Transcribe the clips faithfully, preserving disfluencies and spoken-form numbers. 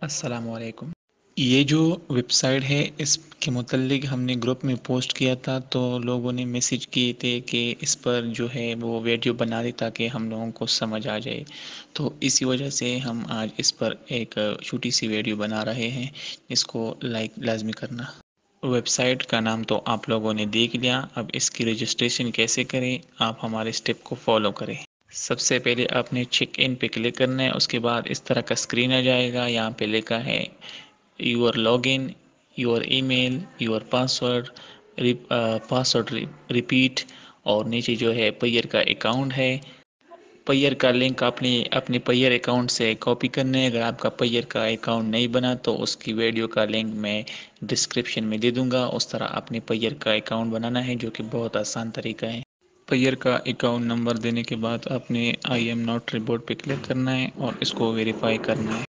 अस्सलाम वालेकुम। ये जो वेबसाइट है इसके मुतल्लिक हमने ग्रुप में पोस्ट किया था, तो लोगों ने मैसेज किए थे कि इस पर जो है वो वीडियो बना दे ताकि हम लोगों को समझ आ जाए। तो इसी वजह से हम आज इस पर एक छोटी सी वीडियो बना रहे हैं, इसको लाइक लाजमी करना। वेबसाइट का नाम तो आप लोगों ने देख लिया। अब इसकी रजिस्ट्रेशन कैसे करें, आप हमारे स्टेप को फॉलो करें। सबसे पहले आपने चेक इन पे क्लिक करना है। उसके बाद इस तरह का स्क्रीन आ जाएगा। यहाँ पे लिखा है your login, your email, your password, password repeat, और नीचे जो है पेयर का अकाउंट है। पेयर का लिंक आपने अपने पेयर अकाउंट से कॉपी करना है। अगर आपका पेयर का अकाउंट नहीं बना तो उसकी वीडियो का लिंक मैं डिस्क्रिप्शन में दे दूंगा। उस तरह अपने पेयर का अकाउंट बनाना है, जो कि बहुत आसान तरीका है। पेयर का अकाउंट नंबर देने के बाद आपने आई एम नॉट रिपोर्ट पे क्लिक करना है और इसको वेरीफाई करना है।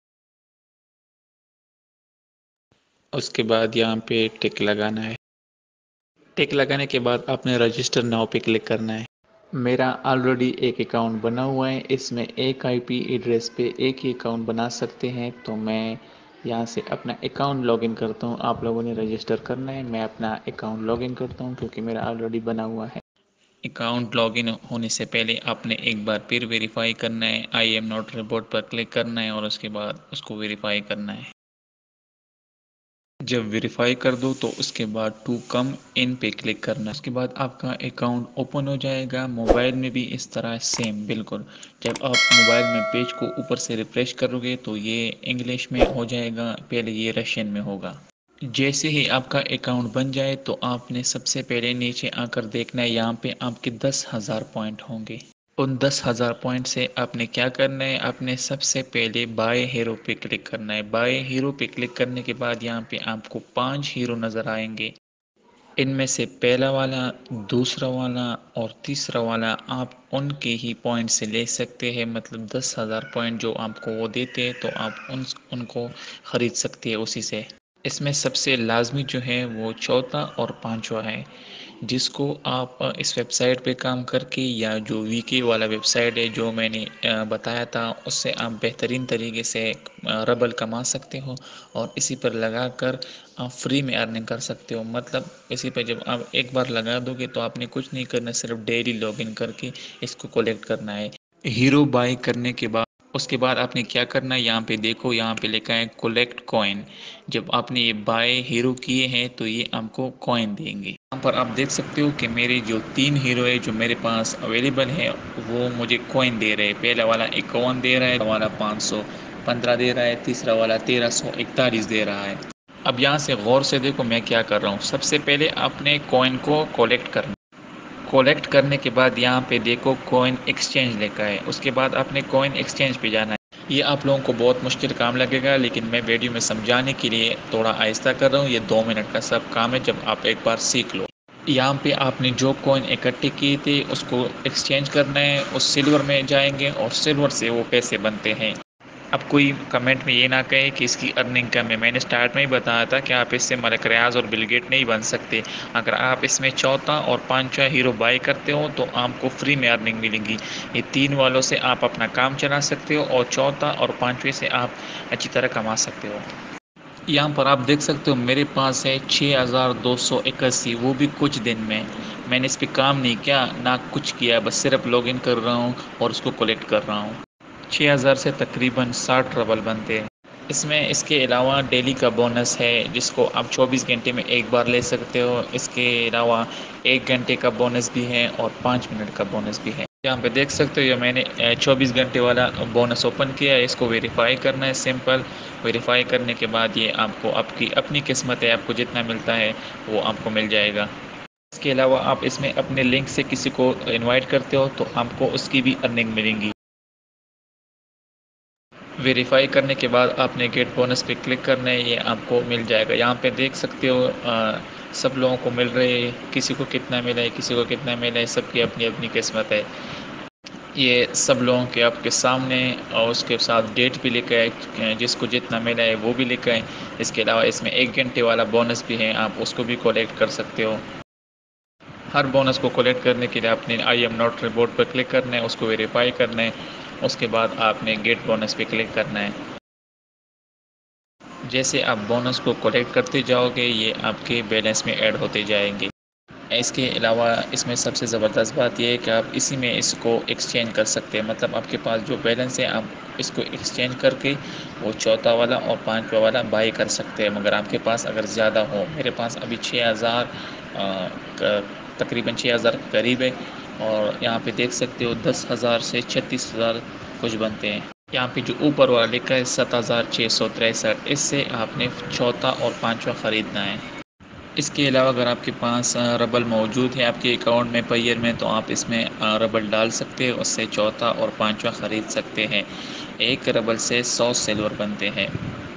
उसके बाद यहाँ पे टिक लगाना है। टिक लगाने के बाद आपने रजिस्टर नाउ पे क्लिक करना है। मेरा ऑलरेडी एक अकाउंट बना हुआ है। इसमें एक आईपी एड्रेस पे एक ही अकाउंट बना सकते हैं, तो मैं यहाँ से अपना अकाउंट लॉगिन करता हूँ। आप लोगों ने रजिस्टर करना है। मैं अपना अकाउंट लॉगिन करता हूँ क्योंकि मेरा ऑलरेडी बना हुआ है। अकाउंट लॉगिन होने से पहले आपने एक बार फिर वेरीफाई करना है। आई एम नॉट रिपोर्ट पर क्लिक करना है और उसके बाद उसको वेरीफाई करना है। जब वेरीफाई कर दो तो उसके बाद टू कम इन पे क्लिक करना है। उसके बाद आपका अकाउंट ओपन हो जाएगा। मोबाइल में भी इस तरह सेम बिल्कुल। जब आप मोबाइल में पेज को ऊपर से रिफ्रेश करोगे तो ये इंग्लिश में हो जाएगा, पहले ये रशियन में होगा। जैसे ही आपका अकाउंट बन जाए तो आपने सबसे पहले नीचे आकर देखना है, यहाँ पे आपके दस हज़ार पॉइंट होंगे। उन दस हज़ार पॉइंट से आपने क्या करना है, आपने सबसे पहले बाय हीरो पे क्लिक करना है। बाय हीरो पे क्लिक करने के बाद यहाँ पे आपको पांच हीरो नज़र आएंगे। इनमें से पहला वाला, दूसरा वाला और तीसरा वाला आप उनके ही पॉइंट से ले सकते हैं। मतलब दस हज़ार पॉइंट जो आपको वो देते हैं तो आप उन उनको ख़रीद सकते हैं उसी से। इसमें सबसे लाजमी जो है वो चौथा और पांचवा है, जिसको आप इस वेबसाइट पे काम करके या जो वीके वाला वेबसाइट है जो मैंने बताया था उससे आप बेहतरीन तरीके से रबल कमा सकते हो और इसी पर लगाकर आप फ्री में अर्निंग कर सकते हो। मतलब इसी पर जब आप एक बार लगा दोगे तो आपने कुछ नहीं करना, सिर्फ डेली लॉगिन करके इसको कलेक्ट करना है। हीरो बाय करने के बाद उसके बाद आपने क्या करना है, यहाँ पे देखो, यहाँ पे लिखा है कलेक्ट कॉइन। जब आपने ये बाय हीरो किए हैं तो ये आपको कॉइन देंगे। यहाँ पर आप देख सकते हो कि मेरे जो तीन हीरो है जो मेरे पास अवेलेबल है वो मुझे कॉइन दे रहे हैं। पहला वाला इक्यावन दे रहा है, वाला पाँच सौ पंद्रह दे रहा है, तीसरा वाला तेरह सौ इकतालीस दे रहा है। अब यहाँ से गौर से देखो मैं क्या कर रहा हूँ। सबसे पहले आपने कॉइन को कलेक्ट करना। कलेक्ट करने के बाद यहाँ पे देखो कॉइन एक्सचेंज लिखा है। उसके बाद आपने कॉइन एक्सचेंज पे जाना है। ये आप लोगों को बहुत मुश्किल काम लगेगा, लेकिन मैं वीडियो में समझाने के लिए थोड़ा आहिस्ता कर रहा हूँ। ये दो मिनट का सब काम है, जब आप एक बार सीख लो। यहाँ पे आपने जो कॉइन इकट्ठे किए थे उसको एक्सचेंज करना है। उस सिल्वर में जाएंगे और सिल्वर से वो पैसे बनते हैं। अब कोई कमेंट में ये ना कहे कि इसकी अर्निंग कम है। मैंने स्टार्ट में ही बताया था कि आप इससे मलिक रियाज और बिल गेट नहीं बन सकते। अगर आप इसमें चौथा और पांचवा हीरो बाय करते हो तो आपको फ्री में अर्निंग मिलेगी। ये तीन वालों से आप अपना काम चला सकते हो और चौथा और पांचवे से आप अच्छी तरह कमा सकते हो। यहाँ पर आप देख सकते हो मेरे पास है छः हज़ार दो सौ इक्यासी, वो भी कुछ दिन में। मैंने इस पर काम नहीं किया, ना कुछ किया, बस सिर्फ लॉगिन कर रहा हूँ और उसको कलेक्ट कर रहा हूँ। छः हज़ार से तकरीबन साठ रबल बनते हैं। इसमें इसके अलावा डेली का बोनस है जिसको आप चौबीस घंटे में एक बार ले सकते हो। इसके अलावा एक घंटे का बोनस भी है और पाँच मिनट का बोनस भी है। यहाँ पे देख सकते हो ये मैंने चौबीस घंटे वाला बोनस ओपन किया है। इसको वेरीफाई करना है, सिंपल। वेरीफाई करने के बाद ये आपको आपकी अपनी किस्मत है, आपको जितना मिलता है वो आपको मिल जाएगा। इसके अलावा आप इसमें अपने लिंक से किसी को इनवाइट करते हो तो आपको उसकी भी अर्निंग मिलेंगी। वेरीफाई करने के बाद आपने गेट बोनस पे क्लिक करना है, ये आपको मिल जाएगा। यहाँ पे देख सकते हो आ, सब लोगों को मिल रहे हैं। किसी को कितना मिला है, किसी को कितना मिला है, सबकी अपनी अपनी किस्मत है। ये सब लोगों के आपके सामने, और उसके साथ डेट भी लिखा है, जिसको जितना मिला है वो भी लिखा है। इसके अलावा इसमें एक घंटे वाला बोनस भी है, आप उसको भी कलेक्ट कर सकते हो। हर बोनस को कलेक्ट करने के लिए आपने आई एम नॉट रिपोर्ट पर क्लिक करना है, उसको वेरीफाई करना है। उसके बाद आपने गेट बोनस पे क्लिक करना है। जैसे आप बोनस को कलेक्ट करते जाओगे ये आपके बैलेंस में ऐड होते जाएंगे। इसके अलावा इसमें सबसे ज़बरदस्त बात यह है कि आप इसी में इसको एक्सचेंज कर सकते हैं, मतलब आपके पास जो बैलेंस है आप इसको एक्सचेंज करके वो चौथा वाला और पांचवा वाला बाई कर सकते हैं, मगर आपके पास अगर ज़्यादा हो। मेरे पास अभी छः हज़ार तकरीबन छः हज़ार के करीब है और यहाँ पे देख सकते हो दस हज़ार से छत्तीस हज़ार कुछ बनते हैं। यहाँ पे जो ऊपर वाला लिखा है सात हज़ार छः सौ तिरसठ, इससे आपने चौथा और पांचवा ख़रीदना है। इसके अलावा अगर आपके पास रबल मौजूद है आपके अकाउंट में पेयर में, तो आप इसमें रबल डाल सकते हैं, उससे चौथा और पांचवा ख़रीद सकते हैं। एक रबल से सौ सिल्वर बनते हैं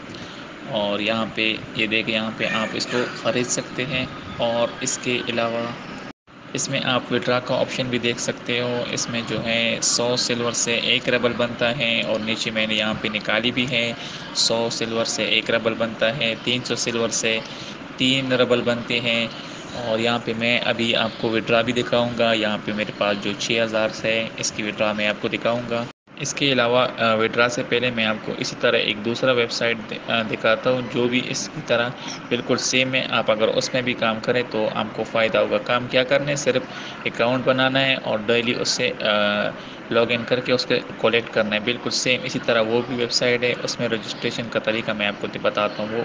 और यहाँ पे ये देखिए यहाँ पे आप इसको ख़रीद सकते हैं। और इसके अलावा इसमें आप विड्रा का ऑप्शन भी देख सकते हो। इसमें जो है सौ सिल्वर से एक रबल बनता है और नीचे मैंने यहाँ पे निकाली भी है, सौ सिल्वर से एक रबल बनता है, तीन सौ सिल्वर से तीन रबल बनते हैं। और यहाँ पे मैं अभी आपको विड्रा भी दिखाऊंगा। यहाँ पे मेरे पास जो छः हज़ार से है इसकी विड्रा मैं आपको दिखाऊंगा। इसके अलावा विड्रा से पहले मैं आपको इसी तरह एक दूसरा वेबसाइट दिखाता हूँ जो भी इसकी तरह बिल्कुल सेम है। आप अगर उसमें भी काम करें तो आपको फ़ायदा होगा। काम क्या करना है, सिर्फ अकाउंट बनाना है और डेली उससे लॉग इन करके उसके कलेक्ट करना है, बिल्कुल सेम इसी तरह वो भी वेबसाइट है। उसमें रजिस्ट्रेशन का तरीका मैं आपको बताता हूँ। वो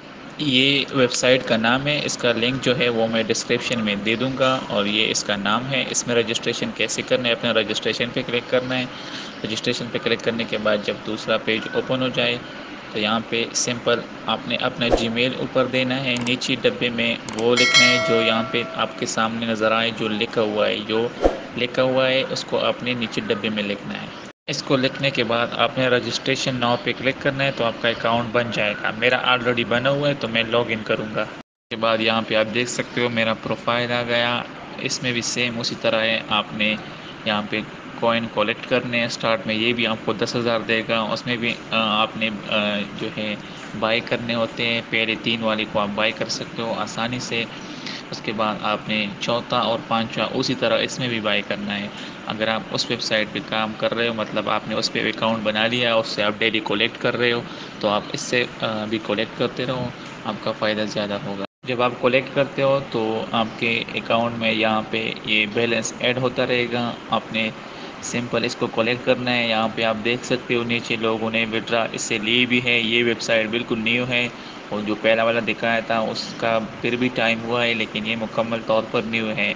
ये वेबसाइट का नाम है, इसका लिंक जो है वो मैं डिस्क्रिप्शन में दे दूंगा और ये इसका नाम है। इसमें रजिस्ट्रेशन कैसे करना है, अपना रजिस्ट्रेशन पे क्लिक करना है। रजिस्ट्रेशन पे क्लिक करने के बाद जब दूसरा पेज ओपन हो जाए तो यहाँ पे सिंपल आपने अपना जीमेल ऊपर देना है, नीचे डब्बे में वो लिखना है जो यहाँ पे आपके सामने नज़र आए, जो लिखा हुआ है जो लिखा हुआ है उसको आपने नीचे डब्बे में लिखना है। इसको लिखने के बाद आपने रजिस्ट्रेशन नाउ पे क्लिक करना है तो आपका अकाउंट बन जाएगा। मेरा ऑलरेडी बना हुआ है तो मैं लॉग इन करूँगा। उसके बाद यहाँ पे आप देख सकते हो मेरा प्रोफाइल आ गया। इसमें भी सेम उसी तरह है, आपने यहाँ पे कॉइन कलेक्ट करने हैं। स्टार्ट में ये भी आपको दस हज़ार देगा, उसमें भी आपने जो है बाई करने होते हैं। पहले तीन वाले को आप बाई कर सकते हो आसानी से। उसके बाद आपने चौथा और पांचवा उसी तरह इसमें भी बाई करना है। अगर आप उस वेबसाइट पे काम कर रहे हो, मतलब आपने उस पर अकाउंट बना लिया, उससे आप डेली कलेक्ट कर रहे हो, तो आप इससे भी कलेक्ट करते रहो, आपका फ़ायदा ज़्यादा होगा। जब आप कलेक्ट करते हो तो आपके अकाउंट में यहाँ पे ये बैलेंस ऐड होता रहेगा। आपने सिंपल इसको कलेक्ट करना है। यहाँ पे आप देख सकते हो नीचे लोगों ने विड्रा इससे ली भी है। ये वेबसाइट बिल्कुल न्यू है और जो पहला वाला दिखाया था उसका फिर भी टाइम हुआ है, लेकिन ये मुकम्मल तौर पर न्यू है।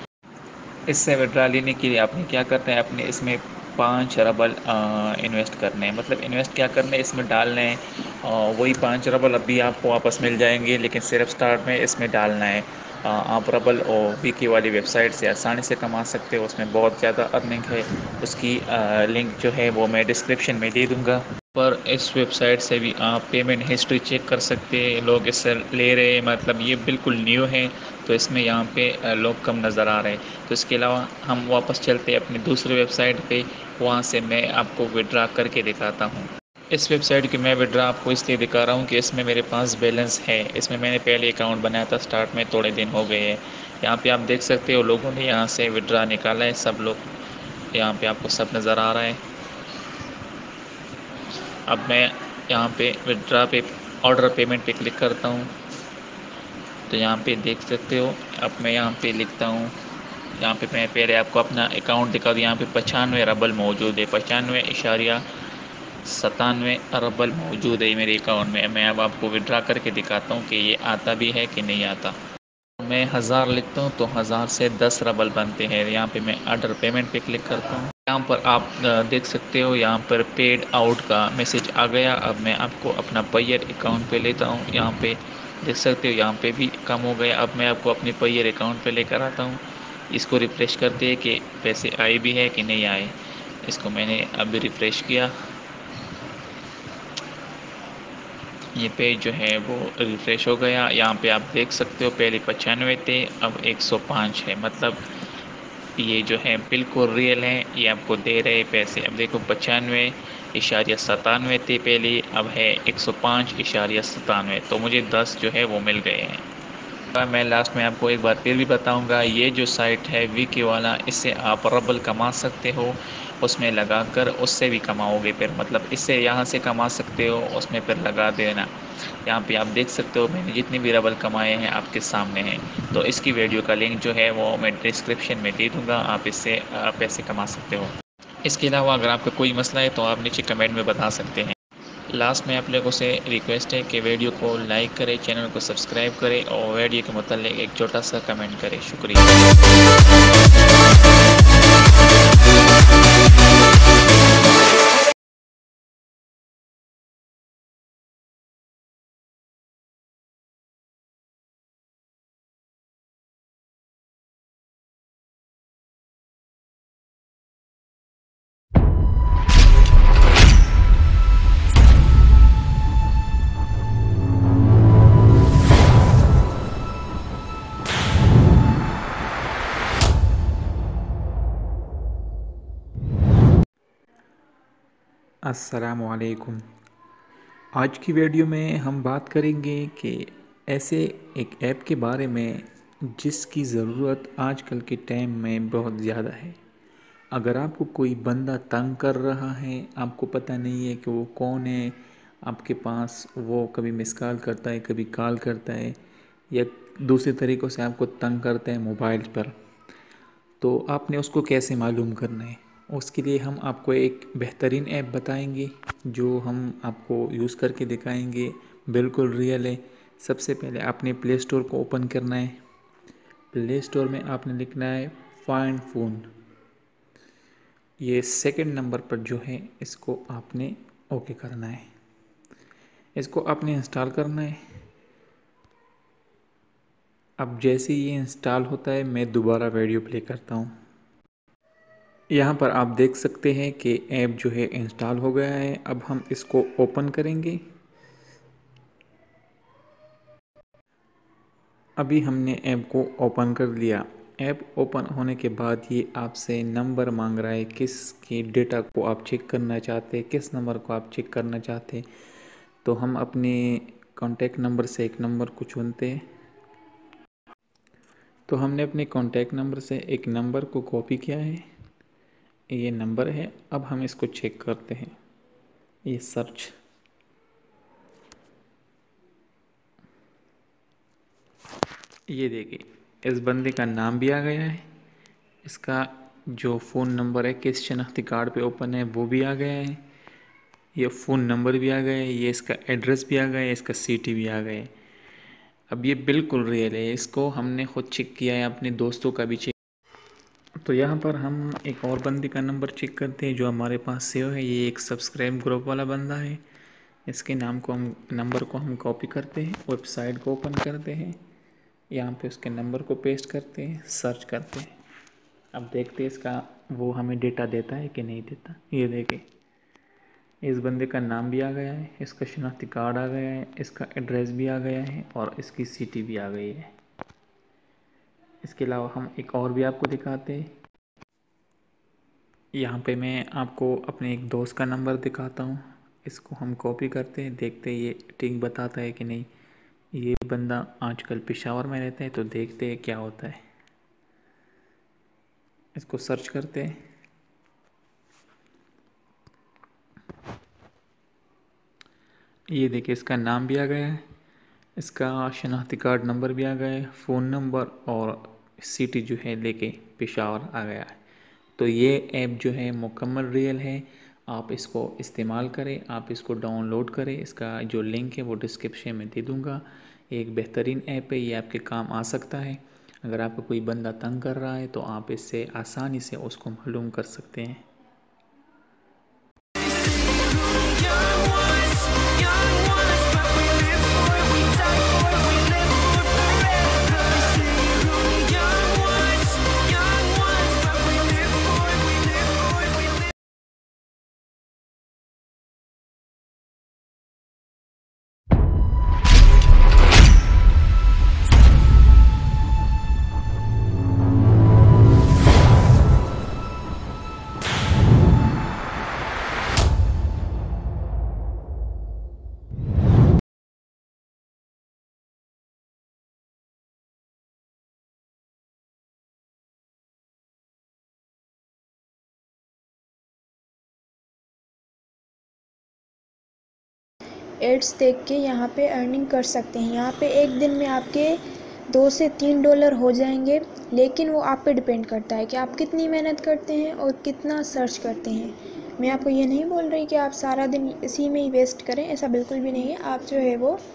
इससे विड्रा लेने के लिए आपने क्या करना है, अपने इसमें पाँच रबल इन्वेस्ट करने हैं। मतलब इन्वेस्ट क्या करना है, इसमें डालना है। वही पाँच रबल अभी आपको वापस मिल जाएंगे, लेकिन सिर्फ स्टार्ट में इसमें डालना है। आ, आप रबल और वीकी वाली वेबसाइट से आसानी से कमा सकते हो, उसमें बहुत ज़्यादा अर्निंग है। उसकी आ, लिंक जो है वो मैं डिस्क्रिप्शन में दे दूँगा। पर इस वेबसाइट से भी आप पेमेंट हिस्ट्री चेक कर सकते हैं। लोग इससे ले रहे हैं, मतलब ये बिल्कुल न्यू है तो इसमें यहाँ पे लोग कम नज़र आ रहे हैं। तो इसके अलावा हम वापस चलते हैं अपनी दूसरी वेबसाइट पे, वहाँ से मैं आपको विड्रा करके दिखाता हूँ। इस वेबसाइट की मैं विड्रा आपको इसलिए दिखा रहा हूँ कि इसमें मेरे पास बैलेंस है। इसमें मैंने पहले अकाउंट बनाया था, स्टार्ट में थोड़े दिन हो गए हैं। यहाँ पे आप देख सकते हो लोगों ने यहाँ से विड्रा निकाला है, सब लोग यहाँ पे आपको सब नज़र आ रहा है। अब मैं यहाँ पे विड्रा पे ऑर्डर पेमेंट पे क्लिक करता हूँ तो यहाँ पे देख सकते हो। अब मैं यहाँ पे लिखता हूँ, यहाँ पे मैं पहले आपको अपना अकाउंट दिखा दूँ। यहाँ पे पचानवे रबल मौजूद है, पचानवे इशारिया सतानवे रबल मौजूद है मेरे अकाउंट में। मैं अब आपको विड्रा करके दिखाता हूँ कि ये आता भी है कि नहीं आता। मैं हज़ार लिखता हूँ तो हज़ार से दस रबल बनते हैं। यहाँ पे मैं ऑर्डर पेमेंट पे क्लिक करता हूँ। यहाँ पर आप देख सकते हो यहाँ पर पेड आउट का मैसेज आ गया। अब मैं आपको अपना पेयर अकाउंट पे लेता हूँ। यहाँ पे देख सकते हो यहाँ पे भी कम हो गया। अब मैं आपको अपने पेयर अकाउंट पे लेकर आता हूँ। इसको रिफ़्रेश करते हैं कि पैसे आए भी है कि नहीं आए। इसको मैंने अभी रिफ़्रेश किया, ये पेज जो है वो रिफ़्रेश हो गया। यहाँ पे आप देख सकते हो पहले पचानवे थे, अब एक सौ पाँच है। मतलब ये जो है बिल्कुल रियल है, ये आपको दे रहे पैसे। अब देखो पचानवे इशारिया सतानवे थे पहले, अब है एक सौ पाँच इशारिया सतानवे, तो मुझे दस जो है वो मिल गए हैं। मैं लास्ट में आपको एक बार फिर भी बताऊंगा, ये जो साइट है वीके वाला, इससे आप रबल कमा सकते हो, उसमें लगाकर उससे भी कमाओगे फिर, मतलब इससे यहाँ से कमा सकते हो, उसमें फिर लगा देना। यहाँ पे आप देख सकते हो मैंने जितने भी रबल कमाए हैं आपके सामने हैं। तो इसकी वीडियो का लिंक जो है वो मैं डिस्क्रिप्शन में दे दूँगा, आप इससे पैसे कमा सकते हो। इसके अलावा अगर आपका कोई मसला है तो आप नीचे कमेंट में बता सकते हैं। लास्ट में आप लोगों से रिक्वेस्ट है कि वीडियो को लाइक करें, चैनल को सब्सक्राइब करें और वीडियो के मतलब एक छोटा सा कमेंट करें। शुक्रिया। अस्सलामुअलैकुम। आज की वीडियो में हम बात करेंगे कि ऐसे एक ऐप के बारे में जिसकी ज़रूरत आजकल के टाइम में बहुत ज़्यादा है। अगर आपको कोई बंदा तंग कर रहा है, आपको पता नहीं है कि वो कौन है, आपके पास वो कभी मिस कॉल करता है, कभी कॉल करता है या दूसरे तरीक़ों से आपको तंग करता है मोबाइल पर, तो आपने उसको कैसे मालूम करना है। उसके लिए हम आपको एक बेहतरीन ऐप बताएंगे जो हम आपको यूज़ करके दिखाएंगे, बिल्कुल रियल है। सबसे पहले आपने प्ले स्टोर को ओपन करना है। प्ले स्टोर में आपने लिखना है फाइंड फ़ोन। ये सेकंड नंबर पर जो है इसको आपने ओके करना है। इसको आपने इंस्टॉल करना है। अब जैसे ये इंस्टॉल होता है मैं दोबारा वीडियो प्ले करता हूँ। यहाँ पर आप देख सकते हैं कि ऐप जो है इंस्टॉल हो गया है। अब हम इसको ओपन करेंगे। अभी हमने ऐप को ओपन कर लिया। ऐप ओपन होने के बाद ये आपसे नंबर मांग रहा है, किस के डेटा को आप चेक करना चाहते हैं, किस नंबर को आप चेक करना चाहते हैं। तो हम अपने कॉन्टैक्ट नंबर से एक नंबर को चुनते हैं। तो हमने अपने कॉन्टैक्ट नंबर से एक नंबर को कॉपी किया है, ये नंबर है। अब हम इसको चेक करते हैं। ये सर्च, ये देखिए इस बंदे का नाम भी आ गया है, इसका जो फ़ोन नंबर है किस शनाख्ती कार्ड पे ओपन है वो भी आ गया है, ये फ़ोन नंबर भी आ गया है, ये इसका एड्रेस भी आ गया है, इसका सिटी भी आ गया है। अब ये बिल्कुल रियल है, इसको हमने ख़ुद चेक किया है, अपने दोस्तों का भी चेक। तो यहाँ पर हम एक और बंदे का नंबर चेक करते हैं जो हमारे पास सेव है। ये एक सब्सक्राइब ग्रुप वाला बंदा है। इसके नाम को हम नंबर को हम कॉपी करते हैं, वेबसाइट को ओपन करते हैं, यहाँ पे उसके नंबर को पेस्ट करते हैं, सर्च करते हैं। अब देखते हैं इसका वो हमें डेटा देता है कि नहीं देता। ये देखें इस बंदे का नाम भी आ गया है, इसका शनाख्ती कार्ड आ गया है, इसका एड्रेस भी आ गया है और इसकी सिटी भी आ गई है। इसके अलावा हम एक और भी आपको दिखाते हैं। यहाँ पे मैं आपको अपने एक दोस्त का नंबर दिखाता हूँ। इसको हम कॉपी करते हैं, देखते हैं ये ठीक बताता है कि नहीं। ये बंदा आजकल पेशावर में रहता है, तो देखते हैं क्या होता है। इसको सर्च करते हैं। ये देखिए इसका नाम भी आ गया है, इसका शनाख्ती कार्ड नंबर भी आ गया है, फ़ोन नंबर और सिटी जो है लेके पेशावर आ गया है। तो ये ऐप जो है मुकम्मल रियल है। आप इसको इस्तेमाल करें, आप इसको डाउनलोड करें। इसका जो लिंक है वो डिस्क्रिप्शन में दे दूँगा। एक बेहतरीन ऐप है, ये आपके काम आ सकता है। अगर आपको कोई बंदा तंग कर रहा है तो आप इससे आसानी से उसको मालूम कर सकते हैं। एड्स देख के यहाँ पे अर्निंग कर सकते हैं। यहाँ पे एक दिन में आपके दो से तीन डॉलर हो जाएंगे, लेकिन वो आप पे डिपेंड करता है कि आप कितनी मेहनत करते हैं और कितना सर्च करते हैं। मैं आपको ये नहीं बोल रही कि आप सारा दिन इसी में ही वेस्ट करें, ऐसा बिल्कुल भी नहीं है। आप जो है वो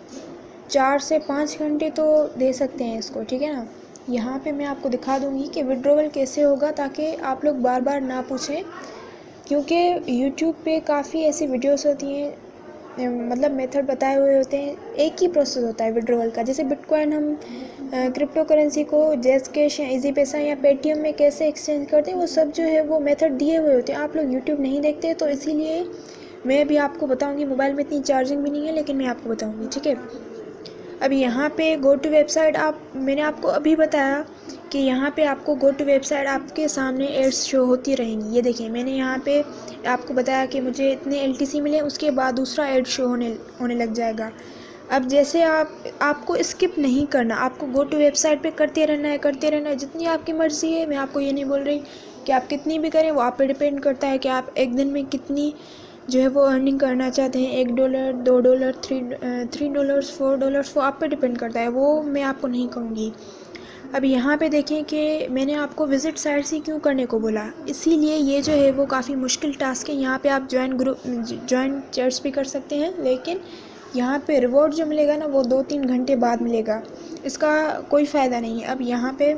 चार से पाँच घंटे तो दे सकते हैं इसको, ठीक है ना। यहाँ पे मैं आपको दिखा दूँगी कि विड्रॉवल कैसे होगा, ताकि आप लोग बार बार ना पूछें, क्योंकि यूट्यूब पे काफ़ी ऐसी वीडियोस होती हैं, मतलब मेथड बताए हुए होते हैं। एक ही प्रोसेस होता है विड्रॉवल का। जैसे बिटकॉइन हम क्रिप्टो करेंसी को जैज़ कैश या इजी पैसा या पेटीएम में कैसे एक्सचेंज करते हैं, वो सब जो है वो मेथड दिए हुए होते हैं। आप लोग यूट्यूब नहीं देखते, तो इसीलिए मैं भी आपको बताऊंगी। मोबाइल में इतनी चार्जिंग भी नहीं है, लेकिन मैं आपको बताऊंगी, ठीक है। अब यहाँ पे गो टू वेबसाइट, आप मैंने आपको अभी बताया कि यहाँ पे आपको गो टू वेबसाइट आपके सामने एड्स शो होती रहेंगी। ये देखिए, मैंने यहाँ पे आपको बताया कि मुझे इतने एलटीसी मिले, उसके बाद दूसरा एड शो होने होने लग जाएगा। अब जैसे आप आपको स्किप नहीं करना, आपको गो टू वेबसाइट पे करते रहना है करते रहना है जितनी आपकी मर्ज़ी है। मैं आपको ये नहीं बोल रही कि आप कितनी भी करें, वो आप पे डिपेंड करता है कि आप एक दिन में कितनी जो है वो अर्निंग करना चाहते हैं। एक डॉलर, दो dollar, three three dollars, four dollars, वो आप पे डिपेंड करता है, वो मैं आपको नहीं कहूँगी। अब यहाँ पे देखें कि मैंने आपको विज़िट साइट्स ही क्यों करने को बोला, इसीलिए ये जो है वो काफ़ी मुश्किल टास्क है। यहाँ पे आप ज्वाइन ग्रुप ज्वाइन चैट्स भी कर सकते हैं, लेकिन यहाँ पे रिवॉर्ड जो मिलेगा ना, वो दो तीन घंटे बाद मिलेगा, इसका कोई फ़ायदा नहीं है। अब यहाँ पे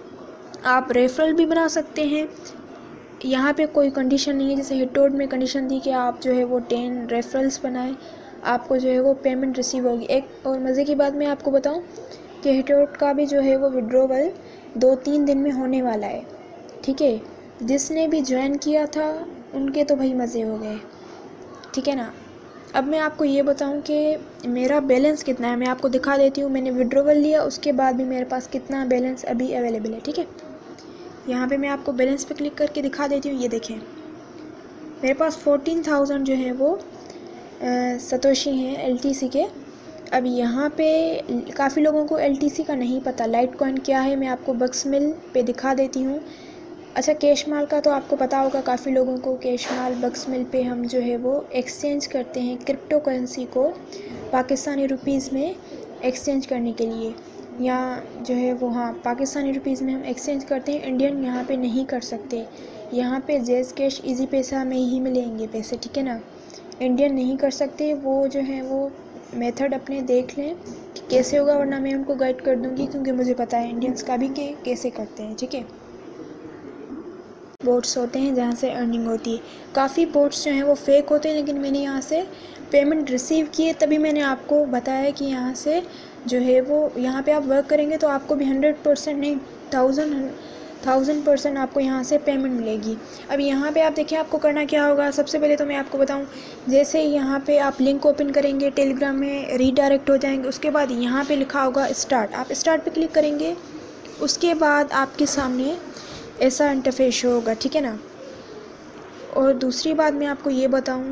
आप रेफरल भी बना सकते हैं। यहाँ पे कोई कंडीशन नहीं है, जैसे हिटोड में कंडीशन थी कि आप जो है वो टेन रेफरल्स बनाएं, आपको जो है वो पेमेंट रिसीव होगी। एक और मज़े की बात मैं आपको बताऊं कि हिटोड का भी जो है वो विड्रॉवल दो तीन दिन में होने वाला है, ठीक है। जिसने भी ज्वाइन किया था उनके तो भाई मज़े हो गए, ठीक है ना। अब मैं आपको ये बताऊं कि मेरा बैलेंस कितना है, मैं आपको दिखा देती हूँ। मैंने विड्रॉवल लिया, उसके बाद भी मेरे पास कितना बैलेंस अभी अवेलेबल है, ठीक है। यहाँ पे मैं आपको बैलेंस पे क्लिक करके दिखा देती हूँ। ये देखें, मेरे पास फोर्टीन थाउजेंड जो है वो सतोशी हैं एलटीसी के। अब यहाँ पे काफ़ी लोगों को एलटीसी का नहीं पता, लाइट कॉइन क्या है, मैं आपको बक्समिल पे दिखा देती हूँ। अच्छा, कैश माल का तो आपको पता होगा काफ़ी लोगों को। कैश माल बक्समिल पे हम जो है वो एक्सचेंज करते हैं क्रिप्टो करेंसी को पाकिस्तानी रुपीज़ में एक्सचेंज करने के लिए, या जो है वो हाँ पाकिस्तानी रुपीज़ में हम एक्सचेंज करते हैं। इंडियन यहाँ पे नहीं कर सकते, यहाँ पे जैज़ कैश इजी पैसा में ही मिलेंगे पैसे, ठीक है ना। इंडियन नहीं कर सकते, वो जो है वो मेथड अपने देख लें कि कैसे होगा, वरना मैं उनको गाइड कर दूँगी, क्योंकि मुझे पता है इंडियंस का भी कि कैसे करते हैं, ठीक है। बोट्स होते हैं जहाँ से अर्निंग होती है। काफ़ी बोट्स जो हैं वो फेक होते हैं, लेकिन मैंने यहाँ से पेमेंट रिसीव किए, तभी मैंने आपको बताया कि यहाँ से जो है वो यहाँ पे आप वर्क करेंगे तो आपको भी हंड्रेड परसेंट नहीं थाउजेंड थाउजेंड परसेंट आपको यहाँ से पेमेंट मिलेगी। अब यहाँ पे आप देखिए आपको करना क्या होगा। सबसे पहले तो मैं आपको बताऊँ, जैसे यहाँ पे आप लिंक ओपन करेंगे टेलीग्राम में, रीडायरेक्ट हो जाएंगे। उसके बाद यहाँ पे लिखा होगा स्टार्ट, आप स्टार्ट पे क्लिक करेंगे। उसके बाद आपके सामने ऐसा इंटरफेस होगा, ठीक है ना। और दूसरी बात मैं आपको ये बताऊँ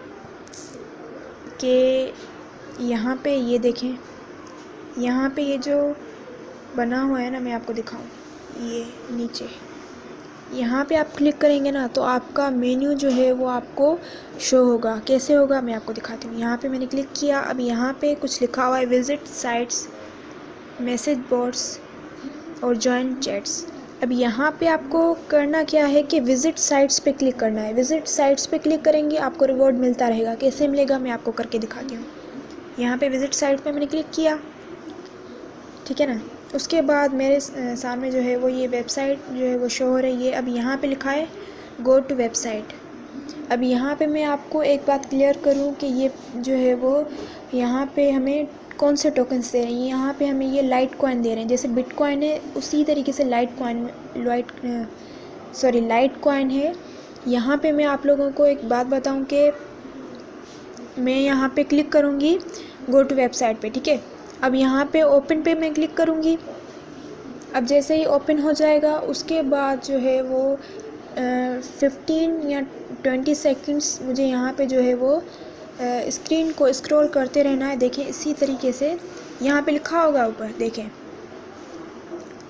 कि यहाँ पे ये देखें, यहाँ पे ये जो बना हुआ है ना, मैं आपको दिखाऊं, ये नीचे यहाँ पे आप क्लिक करेंगे ना, तो आपका मेन्यू जो है वो आपको शो होगा। कैसे होगा मैं आपको दिखाती हूँ। यहाँ पे मैंने क्लिक किया, अब यहाँ पे कुछ लिखा हुआ है विजिट साइट्स, मैसेज बोर्ड्स और जॉइन चैट्स। अब यहाँ पे आपको करना क्या है कि विजिट साइट्स पे क्लिक करना है। विजिट साइट्स पे क्लिक करेंगे, आपको रिवॉर्ड मिलता रहेगा। कैसे मिलेगा मैं आपको करके दिखाती हूँ। यहाँ पे विजिट साइट पे मैंने क्लिक किया, ठीक है ना। उसके बाद मेरे सामने जो है वो ये वेबसाइट जो है वो शो हो रही है। अब यहाँ पे लिखा है गो टू वेबसाइट। अब यहाँ पे मैं आपको एक बात क्लियर करूँ कि ये जो है वो यहाँ पे हमें कौन से टोकन्स दे रहे हैं। यहाँ पे हमें ये लाइट कॉइन दे रहे हैं, जैसे बिटकॉइन है उसी तरीके से Litecoin lite sorry Litecoin है। यहाँ पे मैं आप लोगों को एक बात बताऊँ कि मैं यहाँ पे क्लिक करूँगी गो टू वेबसाइट पे, ठीक है। अब यहाँ पे ओपन पे मैं क्लिक करूँगी। अब जैसे ही ओपन हो जाएगा, उसके बाद जो है वो फिफ्टीन या ट्वेंटी सेकंड्स मुझे यहाँ पे जो है वो स्क्रीन को स्क्रॉल करते रहना है। देखें इसी तरीके से यहाँ पे लिखा होगा ऊपर, देखें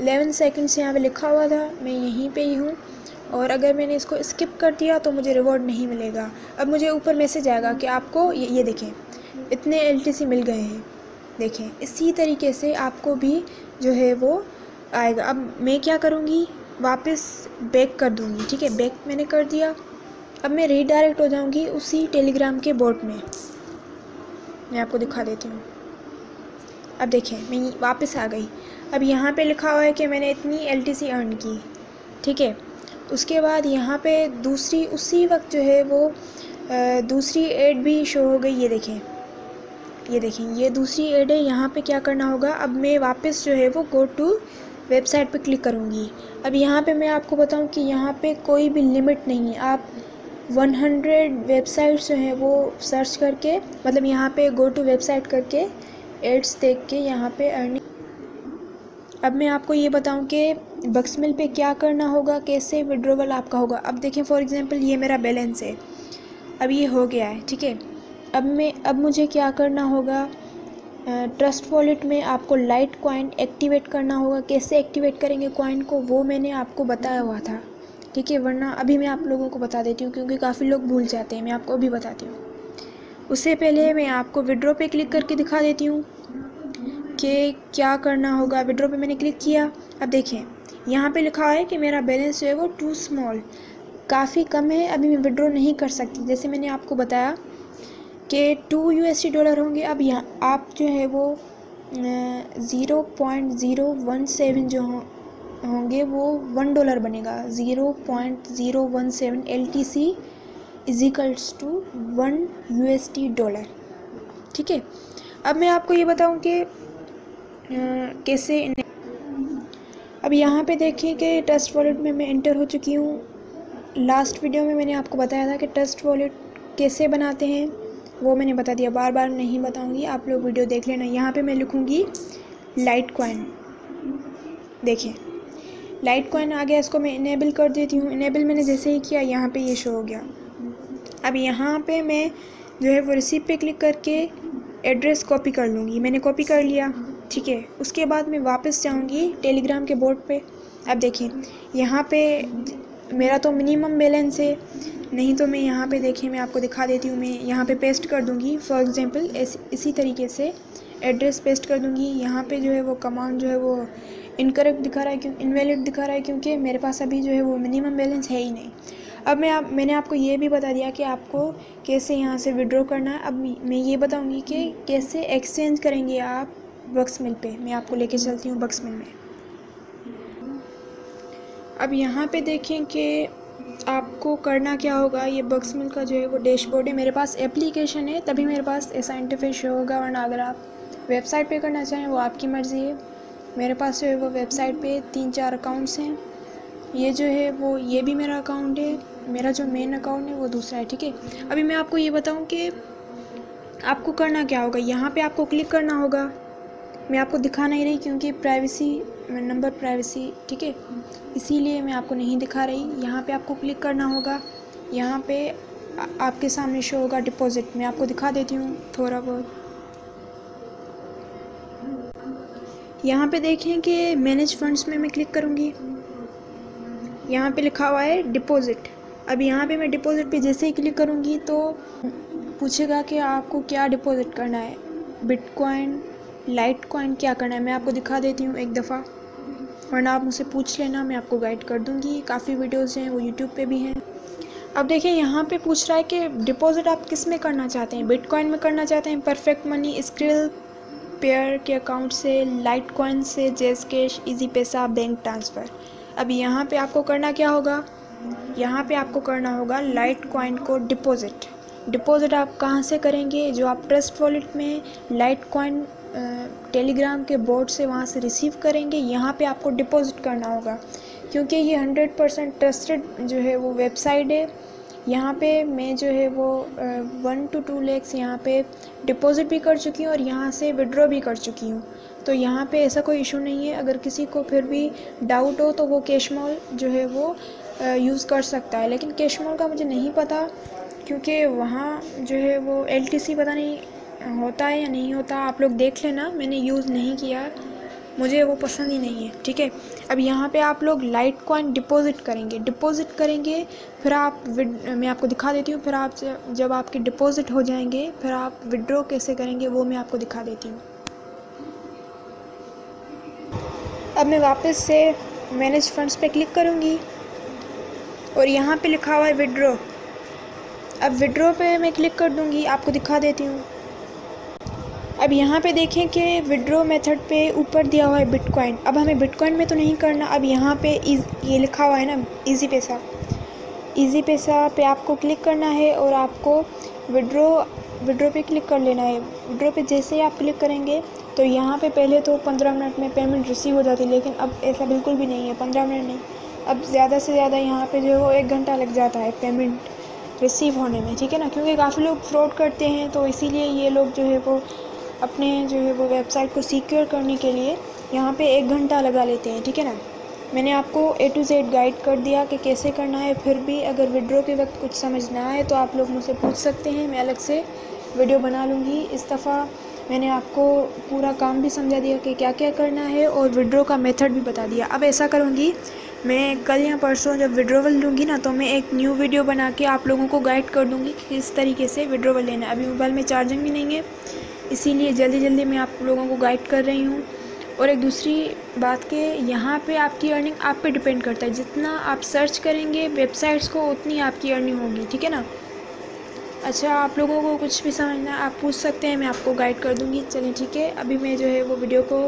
इलेवन सेकंड्स यहाँ पे लिखा हुआ था, मैं यहीं पे ही हूँ, और अगर मैंने इसको स्किप कर दिया तो मुझे रिवॉर्ड नहीं मिलेगा। अब मुझे ऊपर मैसेज आएगा कि आपको ये, ये देखें इतने एल टी सी मिल गए हैं। देखें इसी तरीके से आपको भी जो है वो आएगा। अब मैं क्या करूँगी, वापस बैक कर दूँगी। ठीक है, बैक मैंने कर दिया। अब मैं रीडायरेक्ट हो जाऊँगी उसी टेलीग्राम के बोट में। मैं आपको दिखा देती हूँ। अब देखें मैं वापस आ गई। अब यहाँ पे लिखा हुआ है कि मैंने इतनी एल टी सी अर्न की। ठीक है, उसके बाद यहाँ पे दूसरी उसी वक्त जो है वो आ, दूसरी ऐड भी शो हो गई। ये देखें ये देखें ये दूसरी ऐड है। यहाँ पे क्या करना होगा, अब मैं वापस जो है वो गो टू वेबसाइट पे क्लिक करूँगी। अब यहाँ पे मैं आपको बताऊँ कि यहाँ पे कोई भी लिमिट नहीं है। आप हंड्रेड वेबसाइट्स जो हैं वो सर्च करके, मतलब यहाँ पे गो टू वेबसाइट करके एड्स देख के यहाँ पे अर्निंग। अब मैं आपको ये बताऊं कि बक्समिल पे क्या करना होगा, कैसे विड्रॉवल आपका होगा। अब देखें फॉर एग्जांपल ये मेरा बैलेंस है, अब ये हो गया है। ठीक है, अब मैं अब मुझे क्या करना होगा, ट्रस्ट वॉलेट में आपको लाइट कॉइन एक्टिवेट करना होगा। कैसे एक्टिवेट करेंगे कॉइन को वो मैंने आपको बताया हुआ था। ठीक है, वरना अभी मैं आप लोगों को बता देती हूँ क्योंकि काफ़ी लोग भूल जाते हैं। मैं आपको अभी बताती हूँ। उससे पहले मैं आपको विड्रॉ पे क्लिक करके दिखा देती हूँ कि क्या करना होगा। विड्रॉ पे मैंने क्लिक किया। अब देखें यहाँ पे लिखा है कि मेरा बैलेंस जो है वो टू स्मॉल, काफ़ी कम है, अभी मैं विड्रॉ नहीं कर सकती। जैसे मैंने आपको बताया कि टू यूएसडी डॉलर होंगे। अब यहाँ आप जो है वो zero point zero one seven जो हो, होंगे वो वन डॉलर बनेगा। Zero point zero one seven L T C equals to one USD dollar. ठीक है, अब मैं आपको ये बताऊं कि कैसे। अब यहाँ पे देखिए कि ट्रस्ट वॉलेट में मैं इंटर हो चुकी हूँ। लास्ट वीडियो में मैंने आपको बताया था कि ट्रस्ट वॉलेट कैसे बनाते हैं, वो मैंने बता दिया, बार बार नहीं बताऊंगी, आप लोग वीडियो देख लेना। यहाँ पे मैं लिखूँगी लाइट कॉइन। देखिए लाइट कॉइन आ गया, इसको मैं इनेबल कर देती हूँ। इनेबल मैंने जैसे ही किया यहाँ पे ये शो हो गया। अब यहाँ पे मैं जो है वो रिसीप पे क्लिक करके एड्रेस कॉपी कर लूँगी। मैंने कॉपी कर लिया। ठीक है, उसके बाद मैं वापस जाऊँगी टेलीग्राम के बोर्ड पे। अब देखिए यहाँ पे मेरा तो मिनिमम बैलेंस है, नहीं तो मैं यहाँ पे देखिए मैं आपको दिखा देती हूँ। मैं यहाँ पे पेस्ट कर दूँगी फॉर एग्जांपल इसी तरीके से एड्रेस पेस्ट कर दूँगी। यहाँ पे जो है वो कमांड जो है वो इनकरेक्ट दिखा रहा है, क्यों इनवैलिड दिखा रहा है, क्योंकि मेरे पास अभी जो है वो मिनिमम बैलेंस है ही नहीं। अब मैं आप मैंने आपको ये भी बता दिया कि आपको कैसे यहाँ से विड्रॉ करना है। अब मैं ये बताऊँगी कि कैसे एक्सचेंज करेंगे आप बक्समिल पे। मैं आपको लेके चलती हूँ बक्समिल में। अब यहाँ पे देखें कि आपको करना क्या होगा। ये बक्समिल का जो है वो डैशबोर्ड है। मेरे पास एप्लीकेशन है तभी मेरे पास ऐसा इंटरफेस शो होगा, वरना अगर आप वेबसाइट पे करना चाहें वो आपकी मर्ज़ी है। मेरे पास जो है वो वेबसाइट पे तीन चार अकाउंट्स हैं। ये जो है वो ये भी मेरा अकाउंट है, मेरा जो मेन अकाउंट है वो दूसरा है। ठीक है, अभी मैं आपको ये बताऊं कि आपको करना क्या होगा। यहाँ पे आपको क्लिक करना होगा। मैं आपको दिखा नहीं रही क्योंकि प्राइवेसी नंबर प्राइवेसी, ठीक है, इसीलिए मैं आपको नहीं दिखा रही। यहाँ पे आपको क्लिक करना होगा। यहाँ पे आपके सामने शो होगा डिपॉजिट। मैं आपको दिखा देती हूँ थोड़ा बहुत। यहाँ पे देखें कि मैनेज फंड्स में मैं क्लिक करूँगी। यहाँ पे लिखा हुआ है डिपॉजिट। अब यहाँ पे मैं डिपॉजिट पे जैसे ही क्लिक करूँगी तो पूछेगा कि आपको क्या डिपॉजिट करना है, बिटकॉइन, लाइट कॉइन, क्या करना है। मैं आपको दिखा देती हूँ एक दफ़ा, वरना आप मुझसे पूछ लेना, मैं आपको गाइड कर दूँगी। काफ़ी वीडियोज़ हैं वो यूट्यूब पे भी हैं। अब देखिए यहाँ पे पूछ रहा है कि डिपॉजिट आप किस में करना चाहते हैं, बिटकॉइन में करना चाहते हैं, परफेक्ट मनी, स्क्रिल पेयर के अकाउंट से, लाइट कॉइन से, Jazz Cash, Easypaisa, bank transfer. अब यहाँ पे आपको करना क्या होगा, यहाँ पे आपको करना होगा लाइट कॉइन को डिपॉजिट। डिपॉजिट आप कहाँ से करेंगे, जो आप ट्रस्ट वॉलेट में लाइट कॉइन टेलीग्राम के बोर्ड से वहाँ से रिसीव करेंगे, यहाँ पे आपको डिपॉजिट करना होगा। क्योंकि ये हंड्रेड परसेंट ट्रस्टेड जो है वो वेबसाइट है। यहाँ पे मैं जो है वो वन टू टू लैक्स यहाँ पे डिपॉजिट भी कर चुकी हूँ और यहाँ से विड्रॉ भी कर चुकी हूँ। तो यहाँ पे ऐसा कोई इशू नहीं है। अगर किसी को फिर भी डाउट हो तो वो कैशमॉल जो है वो यूज़ कर सकता है, लेकिन कैशमॉल का मुझे नहीं पता क्योंकि वहाँ जो है वो एल टी सी पता नहीं होता है या नहीं होता। आप लोग देख लेना, मैंने यूज़ नहीं किया मुझे वो पसंद ही नहीं है। ठीक है, अब यहाँ पे आप लोग लाइट कॉइन डिपॉजिट करेंगे डिपॉजिट करेंगे फिर आप मैं आपको दिखा देती हूँ। फिर आप जब आपके डिपॉजिट हो जाएंगे फिर आप विड्रॉ कैसे करेंगे वो मैं आपको दिखा देती हूँ। अब मैं वापस से मैनेज फंड्स पे क्लिक करूँगी और यहाँ पे लिखा हुआ है विड्रॉ। अब विड्रॉ पे मैं क्लिक कर दूँगी, आपको दिखा देती हूँ। अब यहाँ पे देखें कि विड्रॉ मेथड पे ऊपर दिया हुआ है बिटकॉइन। अब हमें बिटकॉइन में तो नहीं करना, अब यहाँ पे ये लिखा हुआ है ना इजी पैसा, इजी पैसा पे आपको क्लिक करना है और आपको विड्रॉ विड्रॉ पे क्लिक कर लेना है। विड्रॉ पे जैसे ही आप क्लिक करेंगे तो यहाँ पे पहले तो पंद्रह मिनट में पेमेंट रिसीव हो जाती है, लेकिन अब ऐसा बिल्कुल भी नहीं है। पंद्रह मिनट नहीं, अब ज़्यादा से ज़्यादा यहाँ पे जो है वो एक घंटा लग जाता है पेमेंट रिसीव होने में। ठीक है ना, क्योंकि काफ़ी लोग फ्रॉड करते हैं, तो इसीलिए ये लोग जो है वो अपने जो है वो वेबसाइट को सिक्योर करने के लिए यहाँ पे एक घंटा लगा लेते हैं। ठीक है ना, मैंने आपको ए टू जेड गाइड कर दिया कि कैसे करना है। फिर भी अगर विड्रॉ के वक्त कुछ समझ ना आए तो आप लोग मुझसे पूछ सकते हैं, मैं अलग से वीडियो बना लूँगी। इस दफ़ा मैंने आपको पूरा काम भी समझा दिया कि क्या क्या करना है और विड्रॉ का मेथड भी बता दिया। अब ऐसा करूँगी, मैं कल या परसों जब विड्रॉवल लूँगी ना तो मैं एक न्यू वीडियो बना के आप लोगों को गाइड कर दूँगी कि किस तरीके से विड्रॉवल लेना है। अभी मोबाइल में चार्जिंग भी नहीं है, इसीलिए जल्दी जल्दी मैं आप लोगों को गाइड कर रही हूँ। और एक दूसरी बात कि यहाँ पे आपकी अर्निंग आप पे डिपेंड करता है, जितना आप सर्च करेंगे वेबसाइट्स को उतनी आपकी अर्निंग होगी। ठीक है ना। अच्छा, आप लोगों को कुछ भी समझना आप पूछ सकते हैं, मैं आपको गाइड कर दूँगी। चलिए ठीक है, अभी मैं जो है वो वीडियो को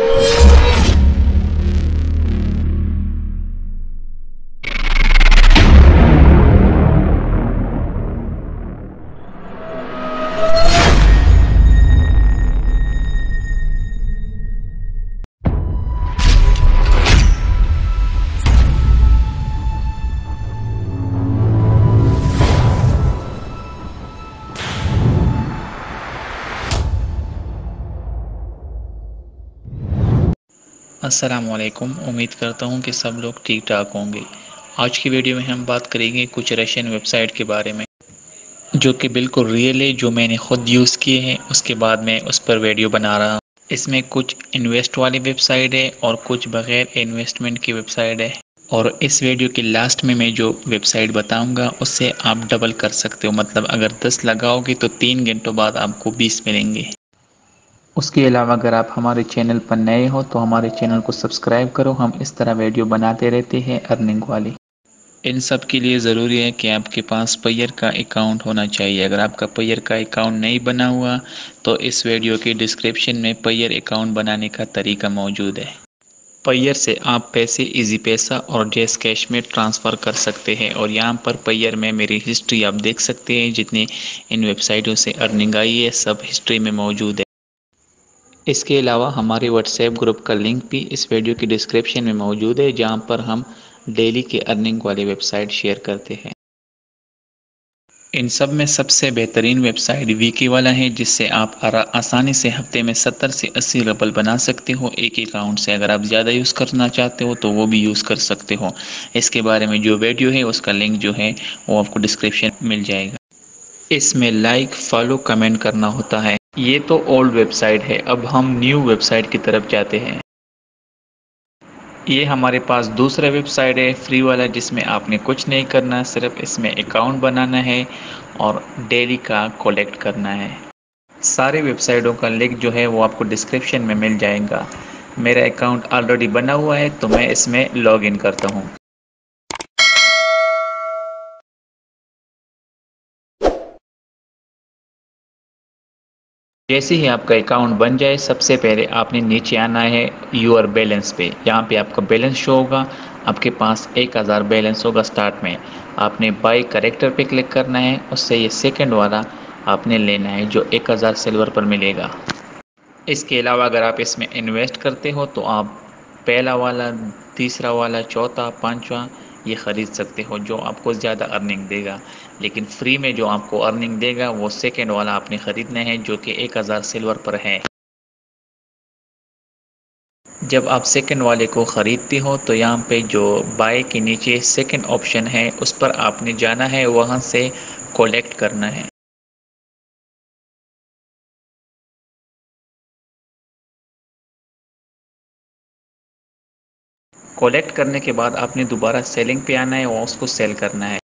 अस्सलामुअलैकुम। उम्मीद करता हूँ कि सब लोग ठीक ठाक होंगे। आज की वीडियो में हम बात करेंगे कुछ रशियन वेबसाइट के बारे में जो कि बिल्कुल रियल है, जो मैंने ख़ुद यूज़ किए हैं, उसके बाद मैं उस पर वीडियो बना रहा हूँ। इसमें कुछ इन्वेस्ट वाली वेबसाइट है और कुछ बग़ैर इन्वेस्टमेंट की वेबसाइट है। और इस वीडियो के लास्ट में मैं जो वेबसाइट बताऊंगा उससे आप डबल कर सकते हो, मतलब अगर दस लगाओगे तो तीन घंटों बाद आपको बीस मिलेंगे। उसके अलावा अगर आप हमारे चैनल पर नए हो तो हमारे चैनल को सब्सक्राइब करो, हम इस तरह वीडियो बनाते रहते हैं अर्निंग वाली। इन सब के लिए ज़रूरी है कि आपके पास पेयर का अकाउंट होना चाहिए। अगर आपका पेयर का अकाउंट नहीं बना हुआ तो इस वीडियो के डिस्क्रिप्शन में पेयर अकाउंट बनाने का तरीका मौजूद है। पेयर से आप पैसे इजी पैसा और जैस कैश में ट्रांसफ़र कर सकते हैं। और यहाँ पर पेयर में मेरी हिस्ट्री आप देख सकते हैं, जितनी इन वेबसाइटों से अर्निंग आई है सब हिस्ट्री में मौजूद है। इसके अलावा हमारे व्हाट्सएप ग्रुप का लिंक भी इस वीडियो की डिस्क्रिप्शन में मौजूद है, जहां पर हम डेली के अर्निंग वाले वेबसाइट शेयर करते हैं। इन सब में सबसे बेहतरीन वेबसाइट वीकी वाला है, जिससे आप आसानी से हफ्ते में सत्तर से अस्सी रबल बना सकते हो एक अकाउंट से। अगर आप ज़्यादा यूज़ करना चाहते हो तो वो भी यूज़ कर सकते हो। इसके बारे में जो वीडियो है उसका लिंक जो है वो आपको डिस्क्रिप्शन में मिल जाएगा। इसमें लाइक फॉलो कमेंट करना होता है। ये तो ओल्ड वेबसाइट है, अब हम न्यू वेबसाइट की तरफ जाते हैं। ये हमारे पास दूसरा वेबसाइट है फ्री वाला, जिसमें आपने कुछ नहीं करना, सिर्फ इसमें अकाउंट बनाना है और डेली का कलेक्ट करना है। सारे वेबसाइटों का लिंक जो है वो आपको डिस्क्रिप्शन में मिल जाएगा। मेरा अकाउंट ऑलरेडी बना हुआ है तो मैं इसमें लॉग इन करता हूँ। जैसे ही आपका अकाउंट बन जाए सबसे पहले आपने नीचे आना है यूर बैलेंस पे। यहाँ पे आपका बैलेंस शो होगा, आपके पास एक हज़ार बैलेंस होगा स्टार्ट में। आपने बाई करेक्टर पे क्लिक करना है, उससे ये सेकंड वाला आपने लेना है जो एक हज़ार सिल्वर पर मिलेगा। इसके अलावा अगर आप इसमें इन्वेस्ट करते हो तो आप पहला वाला, तीसरा वाला, चौथा, पाँचवा ये ख़रीद सकते हो, जो आपको ज़्यादा अर्निंग देगा। लेकिन फ्री में जो आपको अर्निंग देगा वो सेकंड वाला आपने ख़रीदना है, जो कि एक हज़ार सिल्वर पर है। जब आप सेकंड वाले को ख़रीदते हो तो यहाँ पे जो बाय के नीचे सेकंड ऑप्शन है उस पर आपने जाना है, वहाँ से कलेक्ट करना है। कलेक्ट करने के बाद आपने दोबारा सेलिंग पे आना है और उसको सेल करना है।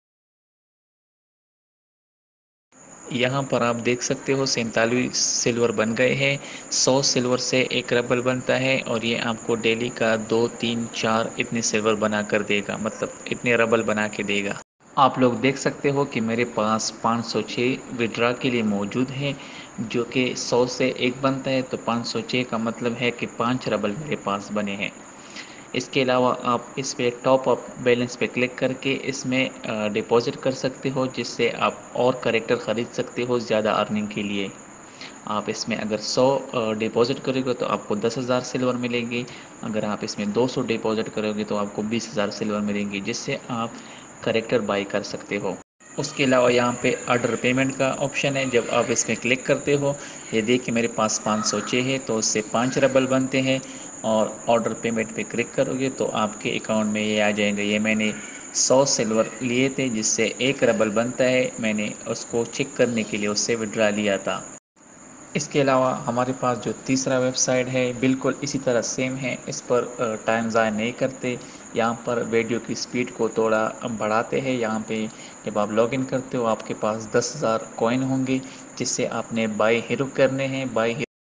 यहाँ पर आप देख सकते हो सैंतालीस सिल्वर बन गए हैं। सौ सिल्वर से एक रबल बनता है और ये आपको डेली का दो तीन चार इतने सिल्वर बना कर देगा, मतलब इतने रबल बना के देगा। आप लोग देख सकते हो कि मेरे पास पाँच सौ छह विड्रा के लिए मौजूद है, जो कि सौ से एक बनता है, तो पाँच सौ छह का मतलब है कि पाँच रबल मेरे पास बने हैं। इसके अलावा आप इस पे टॉप अप बैलेंस पे क्लिक करके इसमें डिपॉज़िट कर सकते हो, जिससे आप और करेक्टर ख़रीद सकते हो ज़्यादा अर्निंग के लिए। आप इसमें अगर सौ डिपॉज़िट करोगे तो आपको दस हज़ार सिल्वर मिलेंगे। अगर आप इसमें दो सौ डिपॉज़िट करोगे तो आपको बीस हज़ार सिल्वर मिलेंगे, जिससे आप करेक्टर बाई कर सकते हो। उसके अलावा यहाँ पे ऑर्डर पेमेंट का ऑप्शन है, जब आप इसमें क्लिक करते हो, ये देखिए मेरे पास पाँच सौ छह है तो उससे पाँच रबल बनते हैं, और ऑर्डर पेमेंट पे क्लिक करोगे तो आपके अकाउंट में ये आ जाएगा। ये मैंने सौ सिल्वर लिए थे जिससे एक रबल बनता है, मैंने उसको चेक करने के लिए उससे विड्रा लिया था। इसके अलावा हमारे पास जो तीसरा वेबसाइट है बिल्कुल इसी तरह सेम है, इस पर टाइम ज़ाया नहीं करते। यहाँ पर वीडियो की स्पीड को थोड़ा बढ़ाते हैं। यहाँ पे जब आप लॉगिन करते हो आपके पास दस हज़ार कॉइन होंगे, जिससे आपने बाई हीरो करने हैं। बाई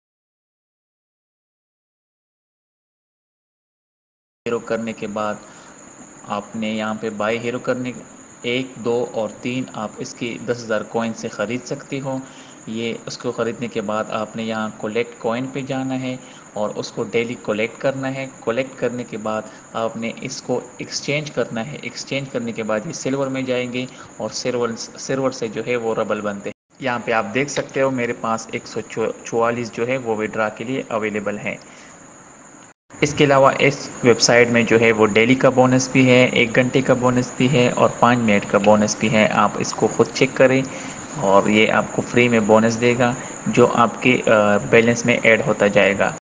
हीरो करने के बाद आपने यहाँ पे बाई हीरो करने एक दो और तीन आप इसकी दस हज़ार कॉइन से ख़रीद सकते हो। ये उसको ख़रीदने के बाद आपने यहाँ कलेक्ट कॉइन पे जाना है और उसको डेली कलेक्ट करना है। कलेक्ट करने के बाद आपने इसको एक्सचेंज करना है। एक्सचेंज करने के बाद ये सिल्वर में जाएंगे और सिल्वर सिल्वर से जो है वो रबल बनते हैं। यहाँ पे आप देख सकते हो मेरे पास एक सौ चौवालीस जो है वो विड्रा के लिए अवेलेबल है। इसके अलावा इस वेबसाइट में जो है वो डेली का बोनस भी है, एक घंटे का बोनस भी है और पाँच मिनट का बोनस भी है। आप इसको खुद चेक करें और ये आपको फ्री में बोनस देगा, जो आपके बैलेंस में ऐड होता जाएगा।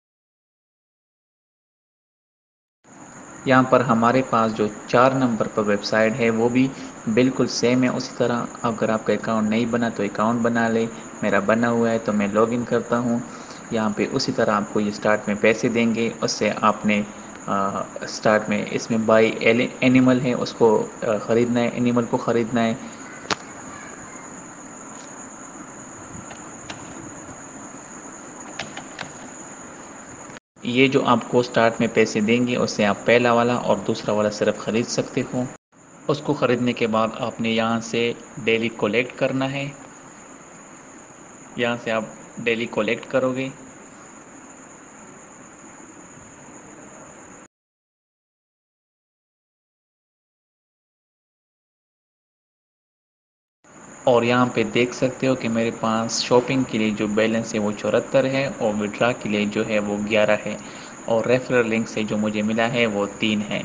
यहाँ पर हमारे पास जो चार नंबर पर वेबसाइट है वो भी बिल्कुल सेम है उसी तरह। अगर आपका अकाउंट नहीं बना तो अकाउंट बना ले। मेरा बना हुआ है तो मैं लॉगिन करता हूँ। यहाँ पे उसी तरह आपको ये स्टार्ट में पैसे देंगे, उससे आपने आ, स्टार्ट में इसमें बाई एनिमल है उसको ख़रीदना है, एनिमल को ख़रीदना है। ये जो आपको स्टार्ट में पैसे देंगे उससे आप पहला वाला और दूसरा वाला सिर्फ ख़रीद सकते हो। उसको ख़रीदने के बाद आपने यहाँ से डेली कलेक्ट करना है। यहाँ से आप डेली कलेक्ट करोगे और यहाँ पे देख सकते हो कि मेरे पास शॉपिंग के लिए जो बैलेंस है वो चौहत्तर है और विड्रा के लिए जो है वो ग्यारह है, और रेफरल लिंक से जो मुझे मिला है वो तीन है।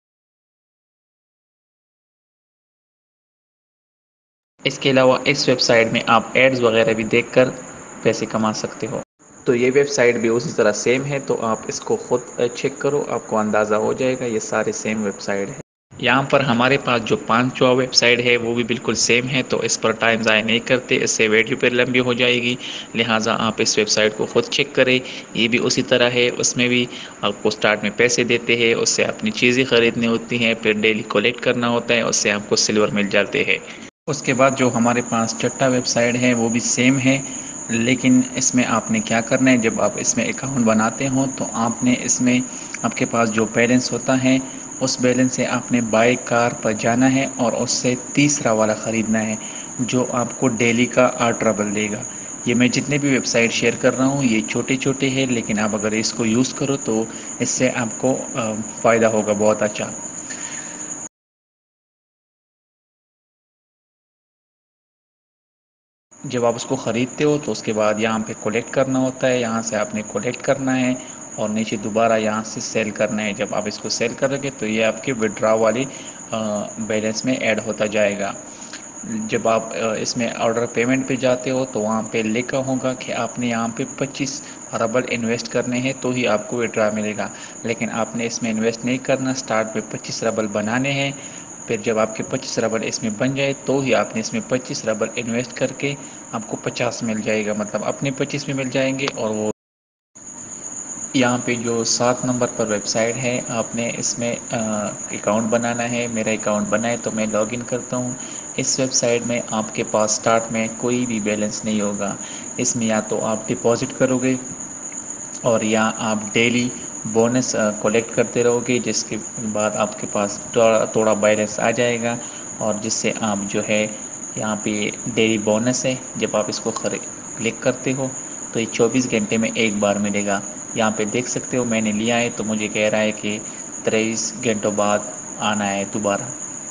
इसके अलावा इस वेबसाइट में आप एड्स वगैरह भी देखकर पैसे कमा सकते हो। तो ये वेबसाइट भी उसी तरह सेम है, तो आप इसको खुद चेक करो, आपको अंदाज़ा हो जाएगा ये सारे सेम वेबसाइट है। यहाँ पर हमारे पास जो पांचवा वेबसाइट है वो भी बिल्कुल सेम है, तो इस पर टाइम ज़ाया नहीं करते, इससे वीडियो पर लंबी हो जाएगी। लिहाजा आप इस वेबसाइट को ख़ुद चेक करें। ये भी उसी तरह है, उसमें भी आपको स्टार्ट में पैसे देते हैं, उससे अपनी चीज़ें ख़रीदनी होती हैं, फिर डेली कलेक्ट करना होता है, उससे आपको सिल्वर मिल जाते हैं। उसके बाद जो हमारे पास छठा वेबसाइट है वो भी सेम है, लेकिन इसमें आपने क्या करना है, जब आप इसमें अकाउंट बनाते हो तो आपने इसमें आपके पास जो बैलेंस होता है उस बैलेंस से आपने बाय कार पर जाना है और उससे तीसरा वाला ख़रीदना है, जो आपको डेली का आठ रबल देगा। ये मैं जितने भी वेबसाइट शेयर कर रहा हूँ ये छोटे छोटे हैं, लेकिन आप अगर इसको यूज़ करो तो इससे आपको फ़ायदा होगा बहुत अच्छा। जब आप उसको ख़रीदते हो तो उसके बाद यहाँ पे कलेक्ट करना होता है, यहाँ से आपने कलेक्ट करना है और नीचे दोबारा यहाँ से सेल करना है। जब आप इसको सेल करोगे तो ये आपके विड्रॉ वाली बैलेंस में ऐड होता जाएगा। जब आप इसमें ऑर्डर पेमेंट पे जाते हो तो वहाँ पे लिखा होगा कि आपने यहाँ पे पच्चीस रबल इन्वेस्ट करने हैं तो ही आपको विड्रॉ मिलेगा, लेकिन आपने इसमें इन्वेस्ट नहीं करना। स्टार्ट में पच्चीस रबल बनाने हैं, फिर जब आपके पच्चीस रबल इसमें बन जाए तो ही आपने इसमें पच्चीस रबल इन्वेस्ट करके आपको पचास मिल जाएगा, मतलब अपने पच्चीस में मिल जाएंगे और वो यहाँ पे जो सात नंबर पर वेबसाइट है, आपने इसमें अकाउंट बनाना है। मेरा अकाउंट बना है तो मैं लॉगिन करता हूँ। इस वेबसाइट में आपके पास स्टार्ट में कोई भी बैलेंस नहीं होगा। इसमें या तो आप डिपॉजिट करोगे और या आप डेली बोनस कलेक्ट करते रहोगे, जिसके बाद आपके पास थोड़ा थोड़ा बैलेंस आ जाएगा और जिससे आप जो है यहाँ पे डेली बोनस है, जब आप इसको क्लिक करते हो तो ये चौबीस घंटे में एक बार मिलेगा। यहाँ पे देख सकते हो मैंने लिया है तो मुझे कह रहा है कि तेईस घंटों बाद आना है दोबारा।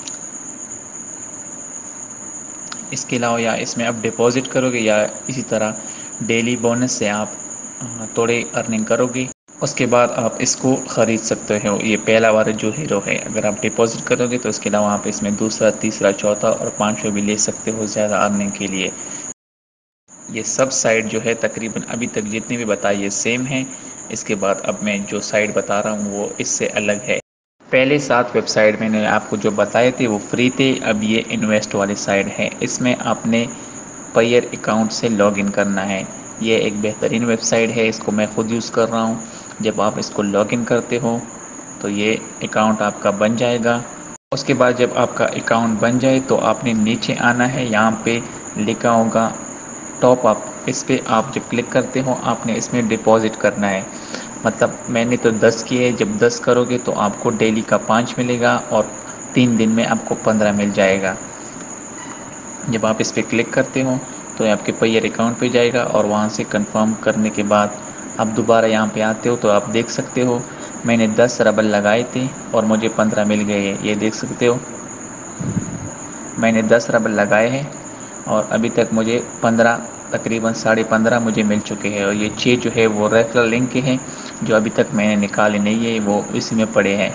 इसके अलावा या इसमें आप डिपॉजिट करोगे या इसी तरह डेली बोनस से आप थोड़े अर्निंग करोगे, उसके बाद आप इसको ख़रीद सकते हो। ये पहला वाला जो हीरो है, अगर आप डिपॉजिट करोगे तो इसके अलावा आप इसमें दूसरा, तीसरा, चौथा और पाँचवा भी ले सकते हो ज़्यादा अर्निंग के लिए। ये सब साइट जो है तकरीबन अभी तक जितनी भी बताई है सेम है। इसके बाद अब मैं जो साइट बता रहा हूँ वो इससे अलग है। पहले सात वेबसाइट मैंने आपको जो बताए थे वो फ्री थे, अब ये इन्वेस्ट वाली साइट है। इसमें आपने पायर अकाउंट से लॉगिन करना है। ये एक बेहतरीन वेबसाइट है, इसको मैं ख़ुद यूज़ कर रहा हूँ। जब आप इसको लॉगिन करते हो तो ये अकाउंट आपका बन जाएगा। उसके बाद जब आपका अकाउंट बन जाए तो आपने नीचे आना है, यहाँ पे लिखा होगा टॉप अप। इस पर आप जब क्लिक करते हो आपने इसमें डिपॉज़िट करना है। मतलब मैंने तो दस किए, जब दस करोगे तो आपको डेली का पाँच मिलेगा और तीन दिन में आपको पंद्रह मिल जाएगा। जब आप इस पर क्लिक करते हो तो आपके पायर अकाउंट पे जाएगा और वहाँ से कंफर्म करने के बाद आप दोबारा यहाँ पे आते हो तो आप देख सकते हो मैंने दस रबल लगाए थे और मुझे पंद्रह मिल गए हैं। ये देख सकते हो मैंने दस रबल लगाए हैं और अभी तक मुझे पंद्रह, तकरीबन साढ़े पंद्रह मुझे मिल चुके हैं। और ये छः जो है वो रेफरल लिंक के हैं, जो अभी तक मैंने निकाले नहीं है, वो इसी में पड़े हैं।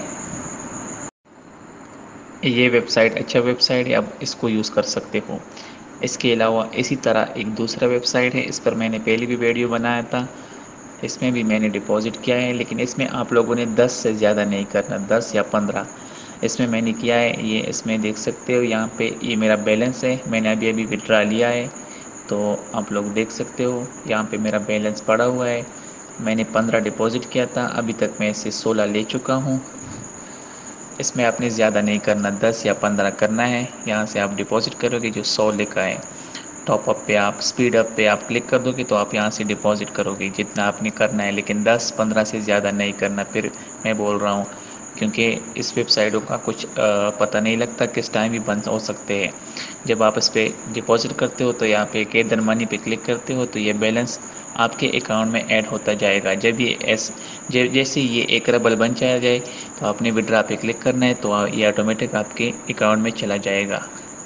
ये वेबसाइट अच्छा वेबसाइट है, आप इसको यूज़ कर सकते हो। इसके अलावा इसी तरह एक दूसरा वेबसाइट है, इस पर मैंने पहले भी वीडियो बनाया था। इसमें भी मैंने डिपॉजिट किया है, लेकिन इसमें आप लोगों ने दस से ज़्यादा नहीं करना, दस या पंद्रह इसमें मैंने किया है। ये इसमें देख सकते हो यहाँ पे ये मेरा बैलेंस है, मैंने अभी अभी विड्रा लिया है तो आप लोग देख सकते हो यहाँ पे मेरा बैलेंस पड़ा हुआ है। मैंने पंद्रह डिपॉजिट किया था, अभी तक मैं इसे सोलह ले चुका हूँ। इसमें आपने ज़्यादा नहीं करना, दस या पंद्रह करना है। यहाँ से आप डिपॉजिट करोगे जो सौ लिखा है, टॉप अप पे आप स्पीड अप पे आप क्लिक कर दोगे तो आप यहाँ से डिपॉजिट करोगे जितना आपने करना है, लेकिन दस पंद्रह से ज़्यादा नहीं करना। फिर मैं बोल रहा हूँ क्योंकि इस वेबसाइटों का कुछ आ, पता नहीं लगता, किस टाइम भी बंद हो सकते हैं। जब आप इस पर डिपॉजिट करते हो तो यहाँ पे गेदर मनी पे क्लिक करते हो तो ये बैलेंस आपके अकाउंट में ऐड होता जाएगा। जब ये एस जैसे ये एक रबल बन जाया जाए तो आपने विड्रा पे क्लिक करना है तो ये ऑटोमेटिक आपके अकाउंट में चला जाएगा।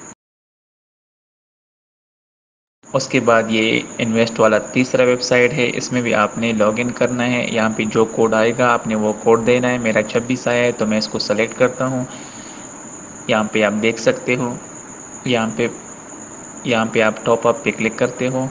उसके बाद ये इन्वेस्ट वाला तीसरा वेबसाइट है, इसमें भी आपने लॉगिन करना है। यहाँ पे जो कोड आएगा आपने वो कोड देना है। मेरा छब्बीस आया है तो मैं इसको सेलेक्ट करता हूँ। यहाँ पे आप देख सकते हो, यहाँ पे यहाँ पे आप टॉप अप पे क्लिक करते हो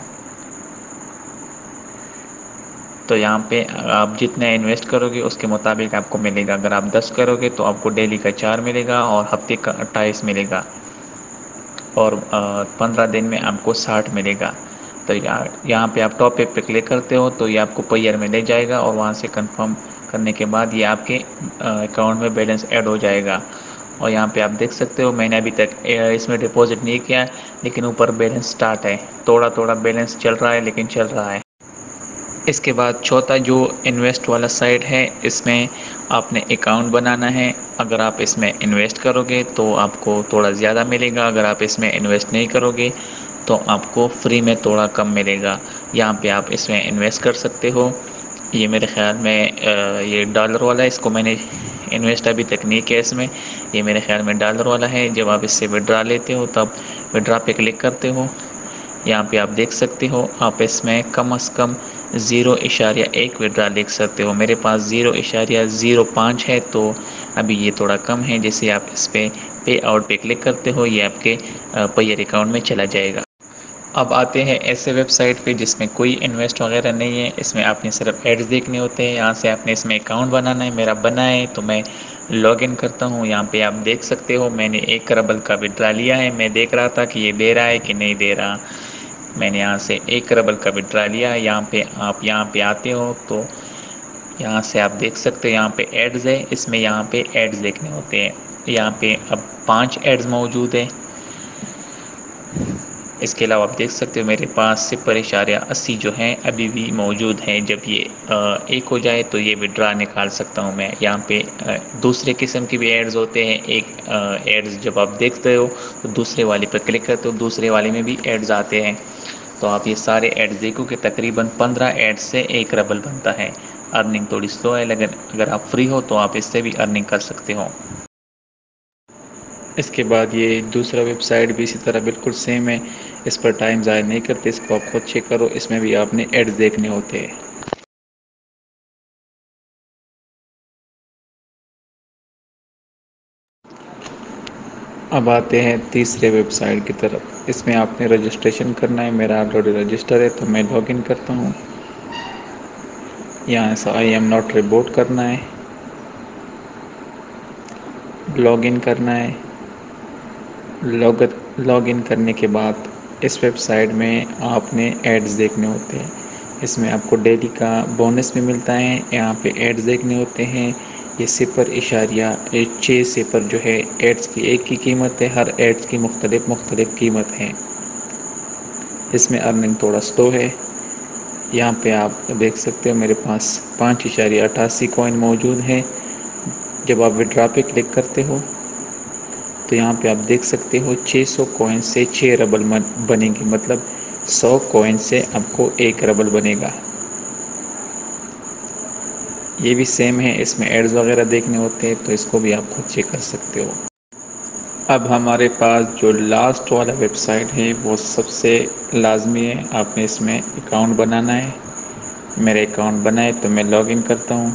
तो यहाँ पे आप जितना इन्वेस्ट करोगे उसके मुताबिक आपको मिलेगा। अगर आप दस करोगे तो आपको डेली का चार मिलेगा और हफ्ते का अट्ठाईस मिलेगा और पंद्रह दिन में आपको साठ मिलेगा। तो यहाँ यहाँ पे आप टॉप पे क्लिक करते हो तो ये आपको पायर में ले जाएगा और वहाँ से कंफर्म करने के बाद ये आपके अकाउंट में बैलेंस ऐड हो जाएगा। और यहाँ पे आप देख सकते हो मैंने अभी तक इसमें डिपॉजिट नहीं किया, लेकिन ऊपर बैलेंस स्टार्ट है, थोड़ा थोड़ा बैलेंस चल रहा है लेकिन चल रहा है। इसके बाद चौथा जो इन्वेस्ट वाला साइट है, इसमें आपने अकाउंट बनाना है। अगर आप इसमें इन्वेस्ट करोगे तो आपको थोड़ा ज़्यादा मिलेगा, अगर आप इसमें इन्वेस्ट नहीं करोगे तो आपको फ्री में थोड़ा कम मिलेगा। यहाँ पे आप इसमें इन्वेस्ट कर सकते हो। ये मेरे ख़्याल में ये डॉलर वाला है, इसको मैंने इन्वेस्ट अभी तक नहीं किया इसमें। ये मेरे ख़्याल में डॉलर वाला है। जब आप इससे विड्रा लेते हो तब विड्रा पे क्लिक करते हो, यहाँ पे आप देख सकते हो आप इसमें कम अज़ कम ज़ीरो इशारिया एक विड्रा लिख सकते हो। मेरे पास ज़ीरो इशारिया ज़ीरो पाँच है तो अभी ये थोड़ा कम है। जैसे आप इस पर पे आउट पे क्लिक करते हो ये आपके पायर अकाउंट में चला जाएगा। अब आते हैं ऐसे वेबसाइट पे जिसमें कोई इन्वेस्ट वगैरह नहीं है, इसमें आपने सिर्फ एड्स देखने होते हैं। यहाँ से आपने इसमें अकाउंट बनाना है। मेरा बना है तो मैं लॉगिन करता हूँ। यहाँ पे आप देख सकते हो मैंने एक रबल का विड्रा लिया है। मैं देख रहा था कि ये दे रहा है कि नहीं दे रहा। मैंने यहाँ से एक रबल का विड्रा लिया। यहाँ पे आप यहाँ पे आते हो तो यहाँ से आप देख सकते हो यहाँ पे एड्स है, इसमें यहाँ पे एड्स देखने होते हैं। यहाँ पे अब पांच एड्स मौजूद है। इसके अलावा आप देख सकते हो मेरे पास सिफर इशारिया अस्सी जो हैं अभी भी मौजूद हैं। जब ये एक हो जाए तो ये विड्रा निकाल सकता हूँ मैं। यहाँ पे दूसरे किस्म के भी एड्स होते हैं। एक एड्स जब आप देखते हो तो दूसरे वाले पर क्लिक करते हो, दूसरे वाले में भी एड्स आते हैं। तो आप ये सारे एड्स देखो कि तकरीबन पंद्रह एड्स से एक रबल बनता है। अर्निंग थोड़ी स्लो है, लेकिन अगर आप फ्री हो तो आप इससे भी अर्निंग कर सकते हो। इसके बाद ये दूसरा वेबसाइट भी इसी तरह बिल्कुल सेम है। इस पर टाइम ज़ाया नहीं करते, इसको आप खुद चेक करो। इसमें भी आपने एड्स देखने होते हैं। अब आते हैं तीसरे वेबसाइट की तरफ। इसमें आपने रजिस्ट्रेशन करना है। मेरा ऑलरेडी रजिस्टर है तो मैं लॉगिन करता हूँ। यहाँ से आई एम नॉट रिपोर्ट करना है, लॉगिन करना है। लॉग लॉगिन करने के बाद इस वेबसाइट में आपने एड्स देखने होते हैं। इसमें आपको डेली का बोनस भी मिलता है। यहाँ पे एड्स देखने होते हैं। ये सिफर इशारिया छः सिफर जो है एड्स की एक की कीमत है। हर एड्स की मुख्तलिफ मुख्तलिफ कीमत है। इसमें अर्निंग थोड़ा स्लो है। यहाँ पे आप देख सकते हो मेरे पास पाँच इशारिया अट्ठासी कॉइन मौजूद हैं। जब आप विड्रा पे क्लिक करते हो तो यहाँ पे आप देख सकते हो छः सौ कॉइन से छः रबल बनेंगे, मतलब सौ कॉइन से आपको एक रबल बनेगा। ये भी सेम है, इसमें एड्स वगैरह देखने होते हैं तो इसको भी आप खुद चेक कर सकते हो। अब हमारे पास जो लास्ट वाला वेबसाइट है वो सबसे लाजमी है। आपने इसमें अकाउंट बनाना है। मेरे अकाउंट बनाए तो मैं लॉगिन करता हूँ।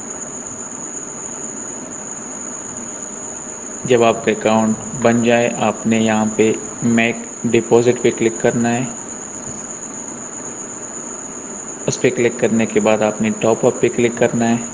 जब आपका अकाउंट बन जाए आपने यहाँ पे मेक डिपॉजिट पे क्लिक करना है। उस पर क्लिक करने के बाद आपने टॉप अप पे क्लिक करना है।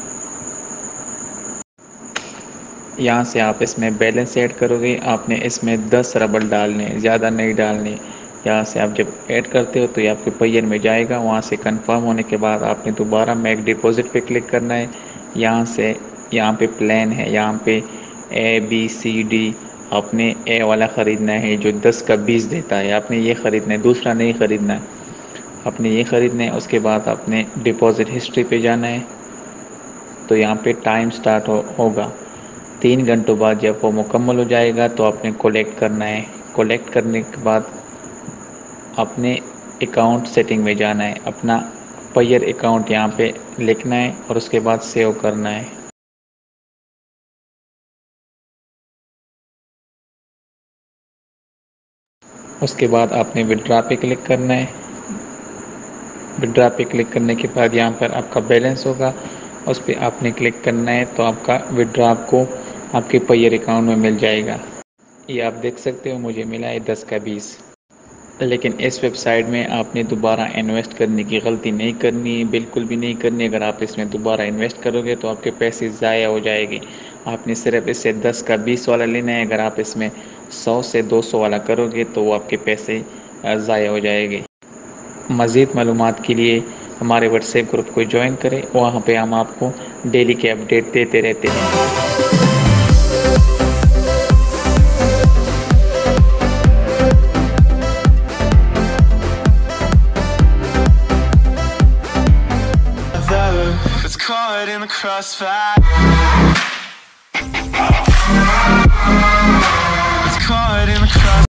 यहाँ से आप इसमें बैलेंस ऐड करोगे। आपने इसमें दस रबल डालने, ज़्यादा नहीं डालने। यहाँ से आप जब ऐड करते हो तो ये आपके पहियन में जाएगा। वहाँ से कंफर्म होने के बाद आपने दोबारा मेक डिपॉजिट पे क्लिक करना है। यहाँ से यहाँ पे प्लान है, यहाँ पे ए बी सी डी आपने ए वाला ख़रीदना है जो दस का बीस देता है। आपने ये ख़रीदना है, दूसरा नहीं ख़रीदना है। आपने ये ख़रीदना है। उसके बाद आपने डिपॉजिट हिस्ट्री पे जाना है। तो यहाँ पे टाइम स्टार्ट हो, होगा तीन घंटों बाद। जब वो मुकम्मल हो जाएगा तो आपने कलेक्ट करना है। कलेक्ट करने के बाद अपने अकाउंट सेटिंग में जाना है। अपना पायर अकाउंट यहाँ पे लिखना है और उसके बाद सेव करना है। उसके बाद आपने विड्रा पे क्लिक करना है। विड्रा पे क्लिक करने के बाद यहाँ पर आपका बैलेंस होगा, उस पर आपने क्लिक करना है तो आपका विड्रा आपको आपके पायर अकाउंट में मिल जाएगा। ये आप देख सकते हो मुझे मिला है दस का बीस। लेकिन इस वेबसाइट में आपने दोबारा इन्वेस्ट करने की गलती नहीं करनी है, बिल्कुल भी नहीं करनी। अगर आप इसमें दोबारा इन्वेस्ट करोगे तो आपके पैसे ज़ाया हो जाएंगे। आपने सिर्फ इससे दस का बीस वाला लेना है। अगर आप इसमें सौ से दो सौ वाला करोगे तो वो आपके पैसे ज़ाया हो जाएंगे। मज़ीद मालूमात के लिए हमारे व्हाट्सएप ग्रुप को ज्वाइन करें। वहाँ पे हम आपको डेली के अपडेट देते रहते हैं। Caught in the crossfire. It's caught in the crossfire.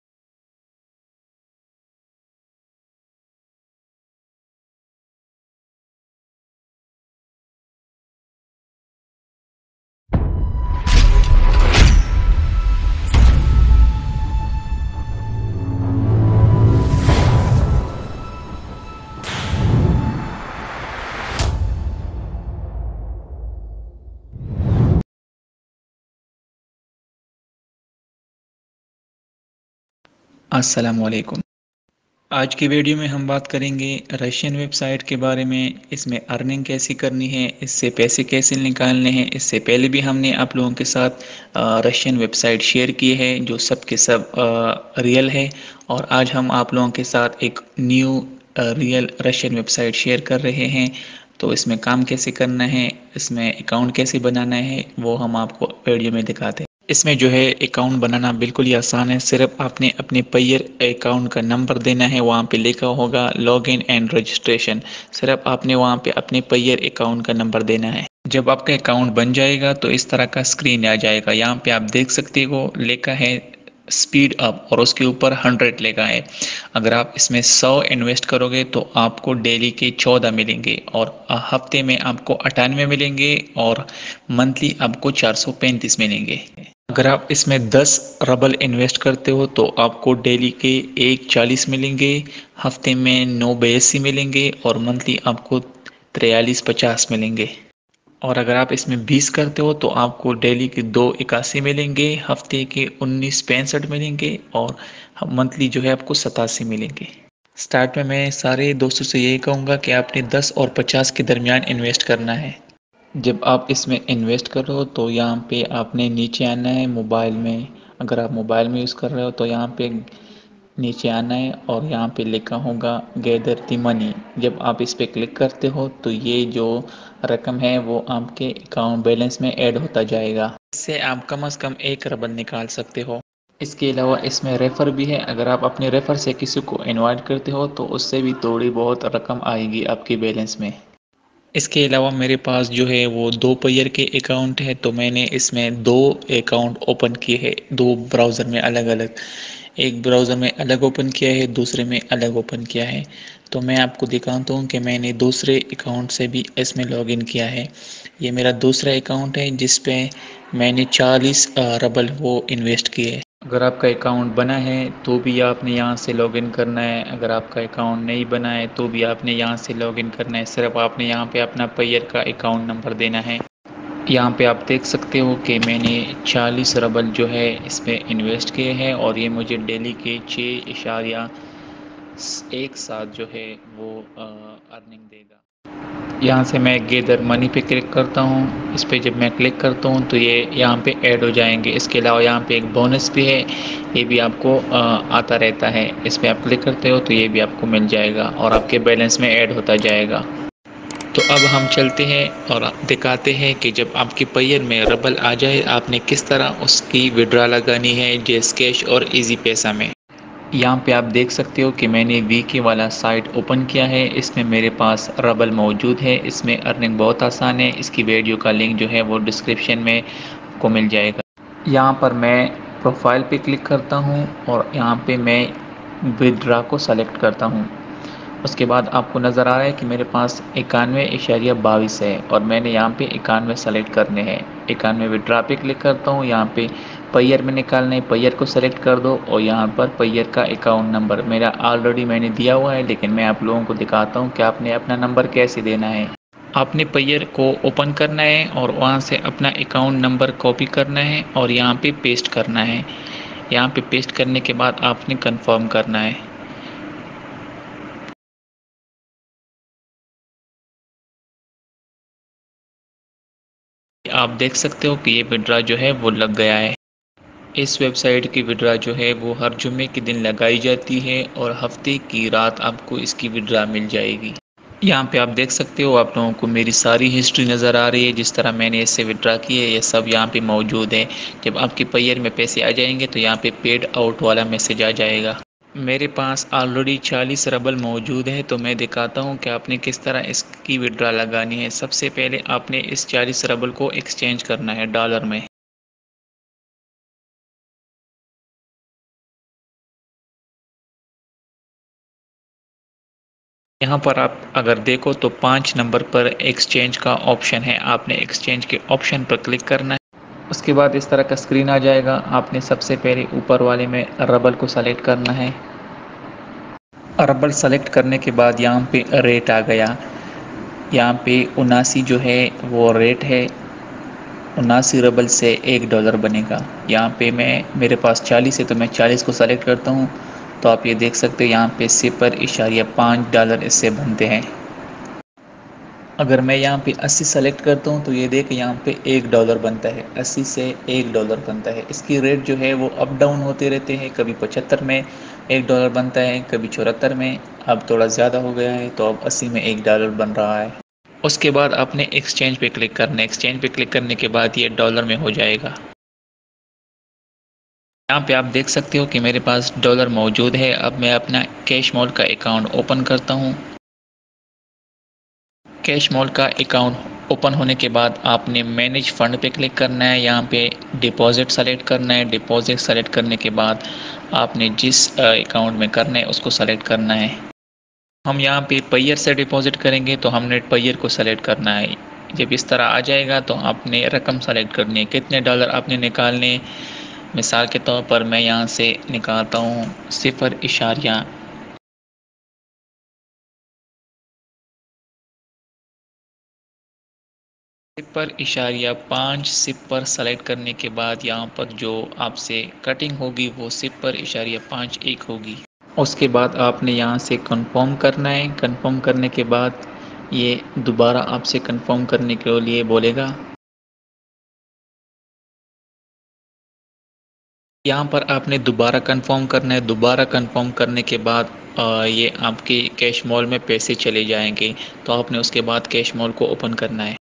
अस्सलामुअलैकुम। आज की वीडियो में हम बात करेंगे रशियन वेबसाइट के बारे में। इसमें अर्निंग कैसी करनी है, इससे पैसे कैसे निकालने हैं। इससे पहले भी हमने आप लोगों के साथ रशियन वेबसाइट शेयर की है जो सब के सब रियल है, और आज हम आप लोगों के साथ एक new real Russian website share कर रहे हैं। तो इसमें काम कैसे करना है, इसमें अकाउंट कैसे बनाना है, वो हम आपको वीडियो में दिखाते हैं। इसमें जो है अकाउंट बनाना बिल्कुल ही आसान है। सिर्फ आपने अपने पेयर अकाउंट का नंबर देना है, वहाँ पे लिखा होगा लॉगिन एंड रजिस्ट्रेशन। सिर्फ आपने वहाँ पे अपने पेयर अकाउंट का नंबर देना है। जब आपका अकाउंट बन जाएगा तो इस तरह का स्क्रीन आ जाएगा। यहाँ पे आप देख सकते हो लिखा है स्पीड अप और उसके ऊपर हंड्रेड लिखा है। अगर आप इसमें सौ इन्वेस्ट करोगे तो आपको डेली के चौदह मिलेंगे और हफ्ते में आपको अट्ठानवे मिलेंगे और मंथली आपको चार सौ पैंतीस मिलेंगे। अगर आप इसमें दस रबल इन्वेस्ट करते हो तो आपको डेली के एक चालीस मिलेंगे, हफ्ते में नौ बयासी मिलेंगे और मंथली आपको तिरयालीस पचास मिलेंगे। और अगर आप इसमें बीस करते हो तो आपको डेली के दो इक्यासी मिलेंगे, हफ्ते के उन्नीस पैंसठ मिलेंगे और मंथली जो है आपको सतासी मिलेंगे। स्टार्ट में मैं सारे दोस्तों से यही कहूँगा कि आपने दस और पचास के दरमियान इन्वेस्ट करना है। जब आप इसमें इन्वेस्ट करो तो यहाँ पे आपने नीचे आना है मोबाइल में। अगर आप मोबाइल में यूज़ कर रहे हो तो यहाँ पे नीचे आना है और यहाँ पे लिखा होगा गैदर द मनी। जब आप इस पर क्लिक करते हो तो ये जो रकम है वो आपके अकाउंट बैलेंस में ऐड होता जाएगा। इससे आप कम से कम एक रबल निकाल सकते हो। इसके अलावा इसमें रेफ़र भी है। अगर आप अपने रेफ़र से किसी को इनवाइट करते हो तो उससे भी थोड़ी बहुत रकम आएगी आपके बैलेंस में। इसके अलावा मेरे पास जो है वो दो पेयर के अकाउंट है, तो मैंने इसमें दो अकाउंट ओपन किए हैं, दो ब्राउज़र में अलग अलग। एक ब्राउज़र में अलग ओपन किया है, दूसरे में अलग ओपन किया है। तो मैं आपको दिखाता हूँ कि मैंने दूसरे अकाउंट से भी इसमें लॉगिन किया है। ये मेरा दूसरा अकाउंट है जिस पे मैंने चालीस रबल वो इन्वेस्ट किए। अगर आपका अकाउंट बना है तो भी आपने यहाँ से लॉगिन करना है। अगर आपका अकाउंट नहीं बना है तो भी आपने यहाँ से लॉगिन करना है। सिर्फ आपने यहाँ पे अपना पेयर का अकाउंट नंबर देना है। यहाँ पे आप देख सकते हो कि मैंने चालीस रबल जो है इस पर इन्वेस्ट किए हैं और ये मुझे डेली के छः इशारिया एक साथ जो है वो अर्निंग देगा। यहाँ से मैं गैदर मनी पे क्लिक करता हूँ। इस पर जब मैं क्लिक करता हूँ तो ये यहाँ पे ऐड हो जाएंगे। इसके अलावा यहाँ पे एक बोनस भी है, ये भी आपको आ, आता रहता है। इस पर आप क्लिक करते हो तो ये भी आपको मिल जाएगा और आपके बैलेंस में ऐड होता जाएगा। तो अब हम चलते हैं और दिखाते हैं कि जब आपके पेयर में रबल आ जाए आपने किस तरह उसकी विड्रॉ लगानी है जेस कैश और इजी पैसा में। यहाँ पे आप देख सकते हो कि मैंने वी के वाला साइट ओपन किया है। इसमें मेरे पास रबल मौजूद है। इसमें अर्निंग बहुत आसान है। इसकी वीडियो का लिंक जो है वो डिस्क्रिप्शन में आपको मिल जाएगा। यहाँ पर मैं प्रोफाइल पे क्लिक करता हूँ और यहाँ पे मैं विड्रॉ को सेलेक्ट करता हूँ। उसके बाद आपको नज़र आ रहा है कि मेरे पास इक्यानवे इशारिया बाईस है और मैंने यहाँ पे इक्यानवे सेलेक्ट करने हैं। इक्यानवे विड्रॉ पे क्लिक करता हूँ। यहाँ पे पेयर में निकालना है, पेयर को सेलेक्ट कर दो और यहाँ पर पेयर का अकाउंट नंबर मेरा ऑलरेडी मैंने दिया हुआ है, लेकिन मैं आप लोगों को दिखाता हूँ कि आपने अपना नंबर कैसे देना है। आपने पेयर को ओपन करना है और वहाँ से अपना अकाउंट नंबर कॉपी करना है और यहाँ पे पेस्ट करना है। यहाँ पे पेस्ट करने के बाद आपने कंफर्म करना है। आप देख सकते हो कि ये विड्रॉ जो है वो लग गया है। इस वेबसाइट की विड्रॉ जो है वो हर जुम्मे के दिन लगाई जाती है और हफ्ते की रात आपको इसकी विड्रॉ मिल जाएगी। यहाँ पे आप देख सकते हो आप लोगों को मेरी सारी हिस्ट्री नज़र आ रही है। जिस तरह मैंने इससे विड्रॉ की है ये सब यहाँ पे मौजूद है। जब आपके पेयर में पैसे आ जाएंगे तो यहाँ पे पेड आउट वाला मैसेज आ जाएगा। मेरे पास ऑलरेडी चालीस रबल मौजूद है, तो मैं दिखाता हूँ कि आपने किस तरह इसकी विड्रॉ लगानी है। सबसे पहले आपने इस चालीस रबल को एक्सचेंज करना है डॉलर में। यहाँ पर आप अगर देखो तो पाँच नंबर पर एक्सचेंज का ऑप्शन है। आपने एक्सचेंज के ऑप्शन पर क्लिक करना है। उसके बाद इस तरह का स्क्रीन आ जाएगा। आपने सबसे पहले ऊपर वाले में रबल को सेलेक्ट करना है। रबल सेलेक्ट करने के बाद यहाँ पे रेट आ गया। यहाँ पे उनासी जो है वो रेट है। उनासी रबल से एक डॉलर बनेगा। यहाँ पे मैं मेरे पास चालीस है तो मैं चालीस को सेलेक्ट करता हूँ। तो आप ये देख सकते हो यहाँ पे सिफर इशारिया पाँच डॉलर इससे बनते हैं। अगर मैं यहाँ पे अस्सी सेलेक्ट करता हूँ तो ये देख यहाँ पे एक डॉलर बनता है। अस्सी से एक डॉलर बनता है। इसकी रेट जो है वो अप डाउन होते रहते हैं। कभी पचहत्तर में एक डॉलर बनता है, कभी चौहत्तर में। अब थोड़ा ज़्यादा हो गया है तो अब अस्सी में एक डॉलर बन रहा है। उसके बाद आपने एक्सचेंज पे क्लिक करना है। एक्सचेंज पे क्लिक करने के बाद ये डॉलर में हो जाएगा। यहाँ पे आप देख सकते हो कि मेरे पास डॉलर मौजूद है। अब मैं अपना कैश मॉल का अकाउंट ओपन करता हूँ। कैश मॉल का अकाउंट ओपन होने के बाद आपने मैनेज फ़ंड पे क्लिक करना है। यहाँ पे डिपॉज़िट सेलेक्ट करना है। डिपॉज़िट सेलेक्ट करने के बाद आपने जिस अकाउंट में करना है उसको सेलेक्ट करना है। हम यहाँ पे पेयर से डिपॉज़िट करेंगे तो हमने पेयर को सेलेक्ट करना है। जब इस तरह आ जाएगा तो आपने रकम सेलेक्ट करनी है, कितने डॉलर आपने निकालने। मिसाल के तौर पर मैं यहाँ से निकालता हूँ सिफर इशारिया सिपर इशारिया पाँच सिपर सेलेक्ट करने के बाद यहाँ पर जो आपसे कटिंग होगी वो सिपर इशारिया पाँच एक होगी। उसके बाद आपने यहाँ से कंफर्म करना है। कंफर्म करने के बाद ये दोबारा आपसे कंफर्म करने के लिए बोलेगा। यहाँ पर आपने दोबारा कंफर्म करना है। दोबारा कंफर्म करने के बाद आ, ये आपके कैश मॉल में पैसे चले जाएंगे। तो आपने उसके बाद कैश मॉल को ओपन करना है।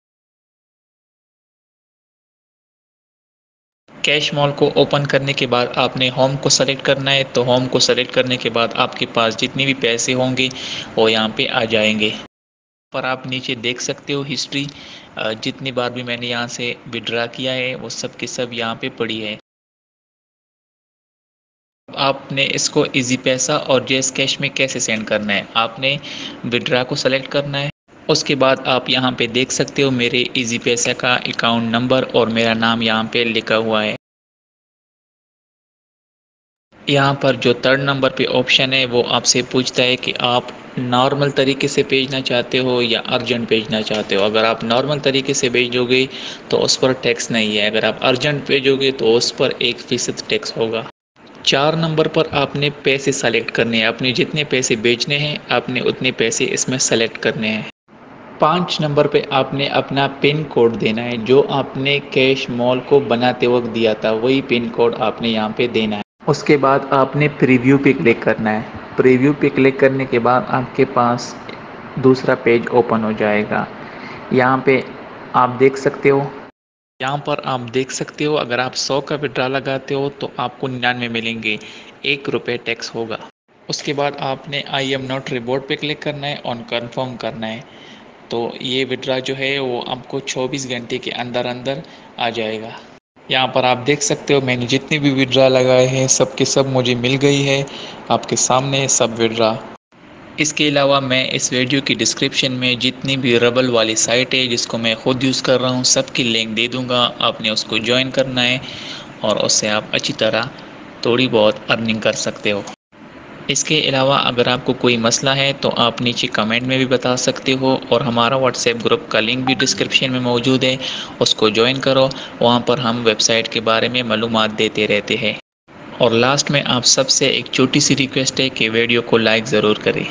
कैश मॉल को ओपन करने के बाद आपने होम को सेलेक्ट करना है। तो होम को सेलेक्ट करने के बाद आपके पास जितने भी पैसे होंगे वो यहाँ पे आ जाएंगे। पर आप नीचे देख सकते हो हिस्ट्री, जितनी बार भी मैंने यहाँ से विड्रा किया है वो सब के सब यहाँ पे पड़ी है। आपने इसको इजी पैसा और जेस कैश में कैसे सेंड करना है, आपने विड्रा को सेलेक्ट करना है। उसके बाद आप यहाँ पे देख सकते हो मेरे इजी पैसा का अकाउंट नंबर और मेरा नाम यहाँ पे लिखा हुआ है। यहाँ पर जो थर्ड नंबर पे ऑप्शन है वो आपसे पूछता है कि आप नॉर्मल तरीके से भेजना चाहते हो या अर्जेंट भेजना चाहते हो। अगर आप नॉर्मल तरीके से भेजोगे तो उस पर टैक्स नहीं है। अगर आप अर्जेंट भेजोगे तो उस पर एक फ़ीसद टैक्स होगा। चार नंबर पर आपने पैसे सेलेक्ट करने हैं। आपने जितने पैसे भेजने हैं आपने उतने पैसे इसमें सेलेक्ट करने हैं। पाँच नंबर पे आपने अपना पिन कोड देना है। जो आपने कैश मॉल को बनाते वक्त दिया था वही पिन कोड आपने यहाँ पे देना है। उसके बाद आपने प्रीव्यू पे क्लिक करना है। प्रीव्यू पे क्लिक करने के बाद आपके पास दूसरा पेज ओपन हो जाएगा। यहाँ पे आप देख सकते हो यहाँ पर आप देख सकते हो अगर आप सौ का विड्रा लगाते हो तो आपको निन्यानवे मिलेंगे, एक रुपये टैक्स होगा। उसके बाद आपने आई एम नॉट रिवॉर्ड पे क्लिक करना है और कंफर्म करना है। तो ये विड्रा जो है वो आपको चौबीस घंटे के अंदर अंदर आ जाएगा। यहाँ पर आप देख सकते हो मैंने जितने भी विड्रा लगाए हैं सब के सब मुझे मिल गई है। आपके सामने सब विड्रा। इसके अलावा मैं इस वीडियो की डिस्क्रिप्शन में जितनी भी रबल वाली साइट है जिसको मैं ख़ुद यूज़ कर रहा हूँ सबकी लिंक दे दूँगा। आपने उसको ज्वाइन करना है और उससे आप अच्छी तरह थोड़ी बहुत अर्निंग कर सकते हो। इसके अलावा अगर आपको कोई मसला है तो आप नीचे कमेंट में भी बता सकते हो और हमारा व्हाट्सएप ग्रुप का लिंक भी डिस्क्रिप्शन में मौजूद है, उसको ज्वाइन करो। वहाँ पर हम वेबसाइट के बारे में मालूमात देते रहते हैं। और लास्ट में आप सबसे एक छोटी सी रिक्वेस्ट है कि वीडियो को लाइक ज़रूर करें।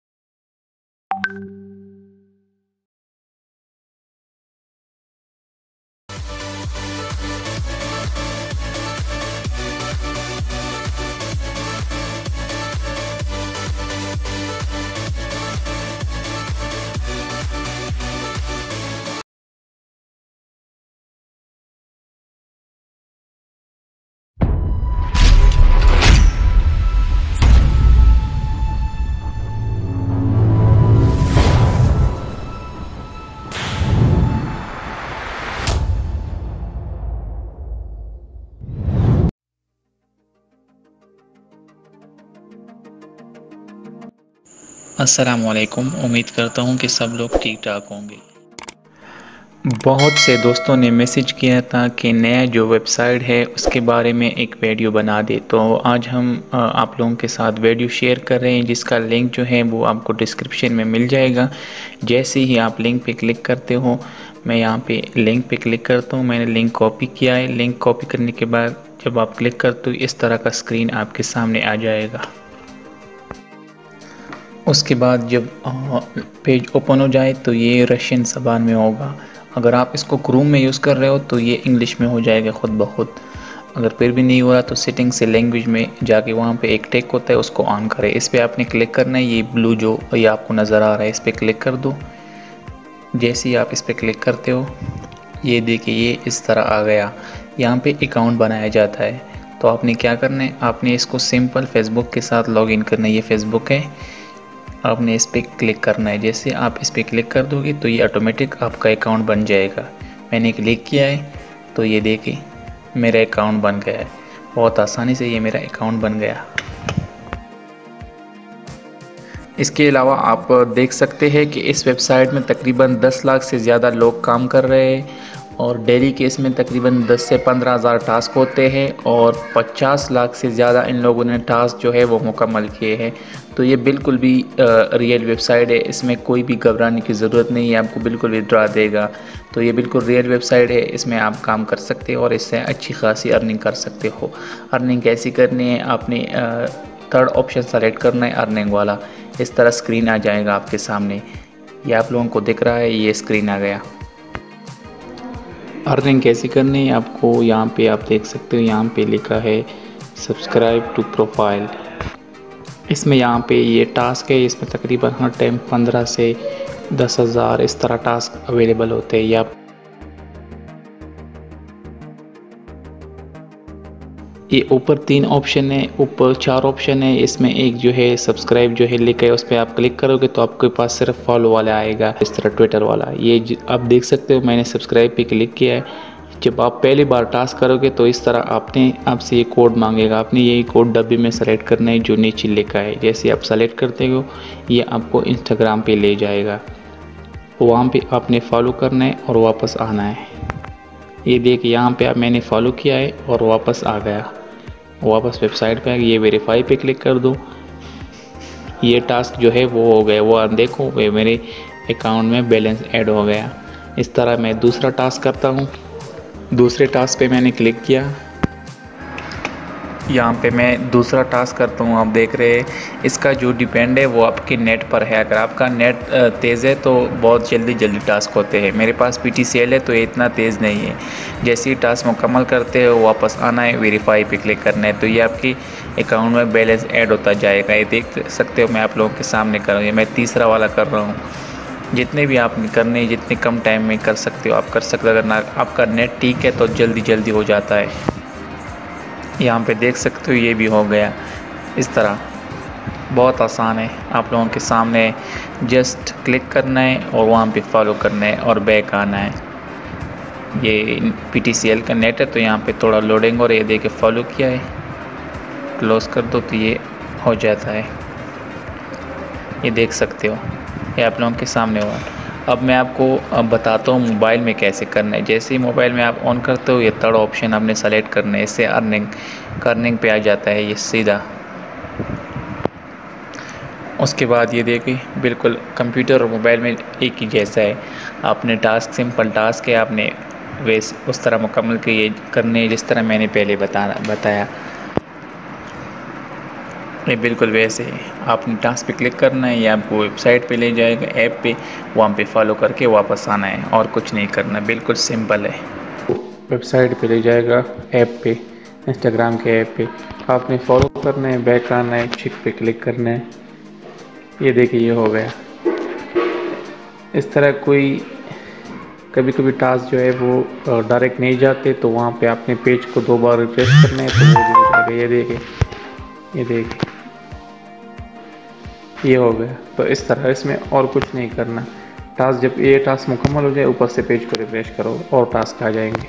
अस्सलामुअलैकुम, उम्मीद करता हूँ कि सब लोग ठीक ठाक होंगे। बहुत से दोस्तों ने मैसेज किया था कि नया जो वेबसाइट है उसके बारे में एक वीडियो बना दे। तो आज हम आप लोगों के साथ वीडियो शेयर कर रहे हैं जिसका लिंक जो है वो आपको डिस्क्रिप्शन में मिल जाएगा। जैसे ही आप लिंक पे क्लिक करते हो, मैं यहाँ पे लिंक पे क्लिक करता हूँ। मैंने लिंक कॉपी किया है। लिंक कॉपी करने के बाद जब आप क्लिक करते हो इस तरह का स्क्रीन आपके सामने आ जाएगा। उसके बाद जब पेज ओपन हो जाए तो ये रशियन ज़बान में होगा। अगर आप इसको क्रोम में यूज़ कर रहे हो तो ये इंग्लिश में हो जाएगा ख़ुद ब खुद। अगर फिर भी नहीं हो रहा तो सेटिंग से लैंग्वेज में जाके वहाँ पे एक टेक होता है उसको ऑन करें। इस पर आपने क्लिक करना है। ये ब्लू जो ये आपको नज़र आ रहा है इस पर क्लिक कर दो। जैसे ही आप इस पर क्लिक करते हो, ये देखिए ये इस तरह आ गया। यहाँ पे अकाउंट बनाया जाता है। तो आपने क्या करना है, आपने इसको सिंपल फेसबुक के साथ लॉगिन करना है। ये फेसबुक है, आपने इस पर क्लिक करना है। जैसे आप इस पर क्लिक कर दोगे तो ये ऑटोमेटिक आपका अकाउंट बन जाएगा। मैंने क्लिक किया है तो ये देखिए मेरा अकाउंट बन गया है। बहुत आसानी से ये मेरा अकाउंट बन गया। इसके अलावा आप देख सकते हैं कि इस वेबसाइट में तकरीबन दस लाख से ज़्यादा लोग काम कर रहे हैं और डेली के इसमें तकरीबन दस से पंद्रह हज़ार टास्क होते हैं और पचास लाख से ज़्यादा इन लोगों ने टास्क जो है वो मुकम्मल किए हैं। तो ये बिल्कुल भी आ, रियल वेबसाइट है, इसमें कोई भी घबराने की ज़रूरत नहीं है, आपको बिल्कुल विड्रॉ देगा। तो ये बिल्कुल रियल वेबसाइट है, इसमें आप काम कर सकते हो और इससे अच्छी खासी अर्निंग कर सकते हो। अर्निंग कैसी करनी है, आपने थर्ड ऑप्शन सेलेक्ट करना है अर्निंग वाला। इस तरह स्क्रीन आ जाएगा आपके सामने। ये आप लोगों को दिख रहा है, ये स्क्रीन आ गया। अर्निंग कैसी करनी है आपको यहाँ पे आप देख सकते हो, यहाँ पे लिखा है सब्सक्राइब टू प्रोफाइल। इसमें यहाँ पे ये टास्क है, इसमें तकरीबन हर टाइम पंद्रह से दस हज़ार इस तरह टास्क अवेलेबल होते हैं। या ये ऊपर तीन ऑप्शन है, ऊपर चार ऑप्शन है, इसमें एक जो है सब्सक्राइब जो है लिखा है, उस पर आप क्लिक करोगे तो आपके पास सिर्फ फॉलो वाला आएगा, इस तरह ट्विटर वाला। ये आप देख सकते हो मैंने सब्सक्राइब पे क्लिक किया है। जब आप पहली बार टास्क करोगे तो इस तरह आपने आपसे ये कोड मांगेगा, आपने यही कोड डब्बे में सेलेक्ट करना है जो नीचे लिखा है। जैसे आप सेलेक्ट करते हो ये आपको इंस्टाग्राम पे ले जाएगा, वहाँ पे आपने फॉलो करना है और वापस आना है। ये देखिए यहाँ पे आप मैंने फॉलो किया है और वापस आ गया, वापस वेबसाइट पे आ गया। ये वेरीफाई पे क्लिक कर दो, ये टास्क जो है वो हो गया। वो देखो वे मेरे अकाउंट में बैलेंस ऐड हो गया। इस तरह मैं दूसरा टास्क करता हूँ। दूसरे टास्क पे मैंने क्लिक किया, यहाँ पे मैं दूसरा टास्क करता हूँ। आप देख रहे हैं इसका जो डिपेंड है वो आपके नेट पर है। अगर आपका नेट तेज़ है तो बहुत जल्दी जल्दी टास्क होते हैं। मेरे पास पी टी सी एल है तो ये इतना तेज़ नहीं है। जैसे ही टास्क मुकम्मल करते हो वापस आना है, वेरीफाई पे क्लिक करना है, तो ये आपके अकाउंट में बैलेंस ऐड होता जाएगा। ये देख सकते हो मैं आप लोगों के सामने कर रहा हूँ, ये मैं तीसरा वाला कर रहा हूँ। जितने भी आपने करने, जितने कम टाइम में कर सकते हो आप कर सकते हो। अगर ना आपका नेट ठीक है तो जल्दी जल्दी हो जाता है। यहाँ पे देख सकते हो ये भी हो गया। इस तरह बहुत आसान है, आप लोगों के सामने जस्ट क्लिक करना है और वहाँ पे फॉलो करना है और बैक आना है। ये पी टी सी एल का नेट है तो यहाँ पे थोड़ा लोडिंग और ये देखे फॉलो किया है, क्लोज़ कर दो तो ये हो जाता है। ये देख सकते हो ये आप लोगों के सामने हुआ। अब मैं आपको अब बताता हूँ मोबाइल में कैसे करना है। जैसे ही मोबाइल में आप ऑन करते हो ये थर्ड ऑप्शन आपने सेलेक्ट करना है, इससे अर्निंग अर्निंग पे आ जाता है ये सीधा। उसके बाद ये देखिए बिल्कुल कंप्यूटर और मोबाइल में एक ही जैसा है। आपने टास्क सिंपल टास्क है, आपने वैसे उस तरह मुकम्मल के ये करने जिस तरह मैंने पहले बताना बताया। ये बिल्कुल वैसे है, आपने टास्क पे क्लिक करना है, ये आपको वेबसाइट पे ले जाएगा, ऐप पे, वहाँ पे फॉलो करके वापस आना है और कुछ नहीं करना, बिल्कुल सिंपल है। वेबसाइट पे ले जाएगा, ऐप पे, इंस्टाग्राम के ऐप पे आपने फॉलो करना है, बैक आना है, चिक पे क्लिक करना है। ये देखिए ये हो गया। इस तरह कोई कभी कभी टास्क जो है वो डायरेक्ट नहीं जाते तो वहाँ पे आपने पेज को दो बार रिफ्रेश करना है तो वो भी हो जाएगा। ये देखिए ये देखिए ये हो गया। तो इस तरह इसमें और कुछ नहीं करना। टास्क जब ये टास्क मुकम्मल हो जाए ऊपर से पेज को रिफ्रेश करो और टास्क आ जाएंगे।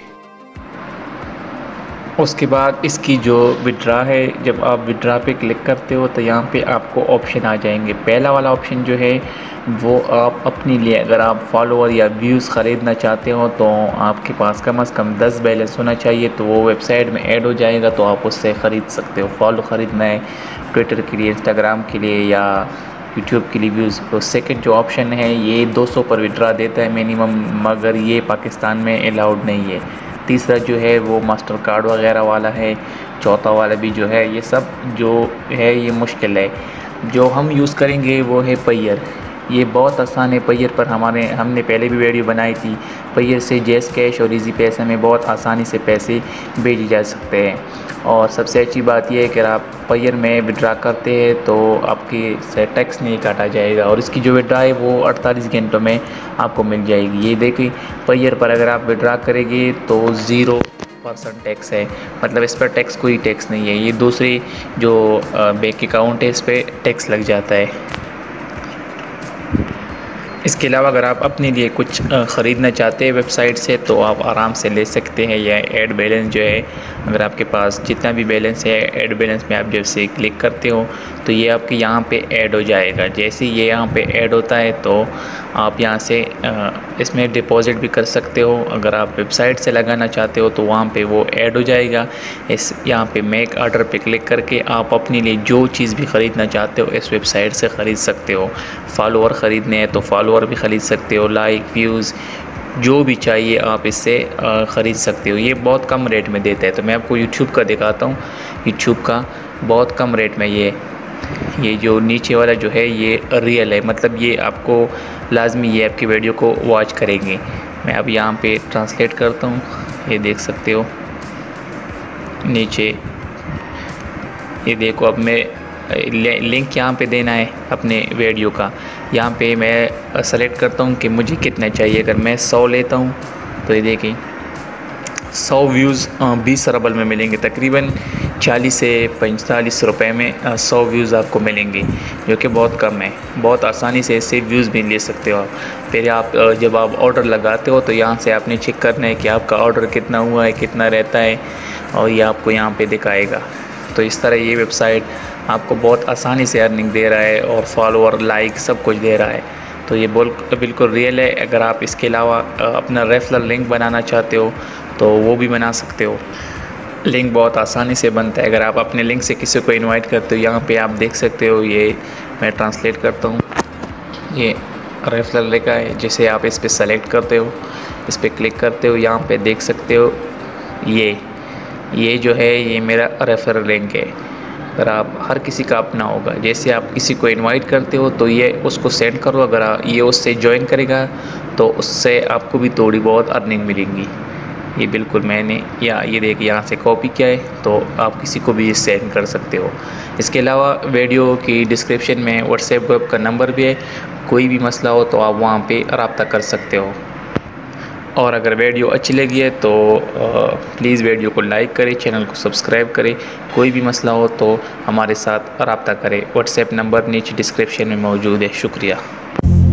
उसके बाद इसकी जो विड्रा है, जब आप विड्रा पे क्लिक करते हो तो यहाँ पे आपको ऑप्शन आ जाएंगे। पहला वाला ऑप्शन जो है वो आप अपने लिए, अगर आप फॉलोअर या व्यूज़ ख़रीदना चाहते हो तो आपके पास कम से कम दस बैलेंस होना चाहिए, तो वो वेबसाइट में ऐड हो जाएगा तो आप उससे ख़रीद सकते हो। फॉलो ख़रीदना है ट्विटर के लिए, इंस्टाग्राम के लिए या यूट्यूब के लिए व्यूज़। तो सेकंड जो ऑप्शन है ये दो सौ पर विड्रा देता है मिनिमम, मगर ये पाकिस्तान में अलाउड नहीं है। तीसरा जो है वो मास्टर कार्ड वगैरह वाला है। चौथा वाला भी जो है, ये सब जो है ये मुश्किल है। जो हम यूज़ करेंगे वो है पेयर। ये बहुत आसान है। पेयर पर हमारे हमने पहले भी वीडियो बनाई थी। पेयर से जैज़ कैश और इजी पैसे में बहुत आसानी से पैसे भेजे जा सकते हैं। और सबसे अच्छी बात यह है कि आप पेयर में विड्रा करते हैं तो आपके से टैक्स नहीं काटा जाएगा और इसकी जो विड्रा है वो अड़तालीस घंटों में आपको मिल जाएगी। ये देखिए, पेयर पर अगर आप विड्रा करेंगे तो ज़ीरो परसेंट टैक्स है, मतलब इस पर टैक्स कोई टैक्स नहीं है। ये दूसरी जो बैंक अकाउंट है इस पर टैक्स लग जाता है। इसके अलावा अगर आप अपने लिए कुछ ख़रीदना चाहते हैं वेबसाइट से तो आप आराम से ले सकते हैं। या ऐड बैलेंस जो है, अगर आपके पास जितना भी बैलेंस है, ऐड बैलेंस में आप जब से क्लिक करते हो तो ये आपके यहाँ पे ऐड हो जाएगा। जैसे ये यहाँ पे ऐड होता है तो आप यहाँ से इसमें डिपॉज़िट भी कर सकते हो। अगर आप वेबसाइट से लगाना चाहते हो तो वहाँ पे वो ऐड हो जाएगा। इस यहाँ पे मेक ऑर्डर पे क्लिक करके आप अपने लिए जो चीज़ भी ख़रीदना चाहते हो इस वेबसाइट से ख़रीद सकते हो। फॉलोअर ख़रीदने हैं तो फॉलोअर भी ख़रीद सकते हो, लाइक, व्यूज़, जो भी चाहिए आप इससे ख़रीद सकते हो। ये बहुत कम रेट में देता है। तो मैं आपको यूट्यूब का दिखाता हूँ। यूट्यूब का बहुत कम रेट में ये ये जो नीचे वाला जो है ये रियल है, मतलब ये आपको लाजमी ये आपकी वीडियो को वॉच करेंगे। मैं अब यहाँ पे ट्रांसलेट करता हूँ, ये देख सकते हो नीचे। ये देखो, अब मैं लिंक यहाँ पे देना है अपने वीडियो का। यहाँ पे मैं सेलेक्ट करता हूँ कि मुझे कितना चाहिए। अगर मैं सौ लेता हूँ तो ये देखिए सौ व्यूज़ बीस अरबल में मिलेंगे, तकरीबन चालीस से पैंतालीस रुपए में सौ व्यूज़ आपको मिलेंगे, जो कि बहुत कम है। बहुत आसानी से इससे व्यूज़ भी ले सकते हो आप। फिर आप जब आप ऑर्डर लगाते हो तो यहाँ से आपने चेक करना है कि आपका ऑर्डर कितना हुआ है, कितना रहता है, और ये आपको यहाँ पे दिखाएगा। तो इस तरह ये वेबसाइट आपको बहुत आसानी से अर्निंग दे रहा है और फॉलोअर, लाइक सब कुछ दे रहा है। तो ये बोल बिल्कुल रियल है। अगर आप इसके अलावा अपना रेफरल लिंक बनाना चाहते हो तो वो भी बना सकते हो। लिंक बहुत आसानी से बनता है। अगर आप अपने लिंक से किसी को इनवाइट करते हो, यहाँ पे आप देख सकते हो, ये मैं ट्रांसलेट करता हूँ। ये रेफरल लिंक है, जिसे आप इस पर सेलेक्ट करते हो, इस पर क्लिक करते हो, यहाँ पे देख सकते हो ये ये जो है ये मेरा रेफरल लिंक है। अगर आप हर किसी का अपना होगा, जैसे आप किसी को इनवाइट करते हो तो ये उसको सेंड करो। अगर ये उससे ज्वाइन करेगा तो उससे आपको भी थोड़ी बहुत अर्निंग मिलेंगी। ये बिल्कुल मैंने या ये देखिए यहाँ से कॉपी किया है, तो आप किसी को भी सेंड कर सकते हो। इसके अलावा वीडियो की डिस्क्रिप्शन में व्हाट्सएप ग्रुप का नंबर भी है। कोई भी मसला हो तो आप वहाँ पे रब्ता कर सकते हो। और अगर वीडियो अच्छी लगी है तो प्लीज़ वीडियो को लाइक करें, चैनल को सब्सक्राइब करें। कोई भी मसला हो तो हमारे साथ रब्ता करें। व्हाट्सएप नंबर नीचे डिस्क्रिप्शन में मौजूद है। शुक्रिया।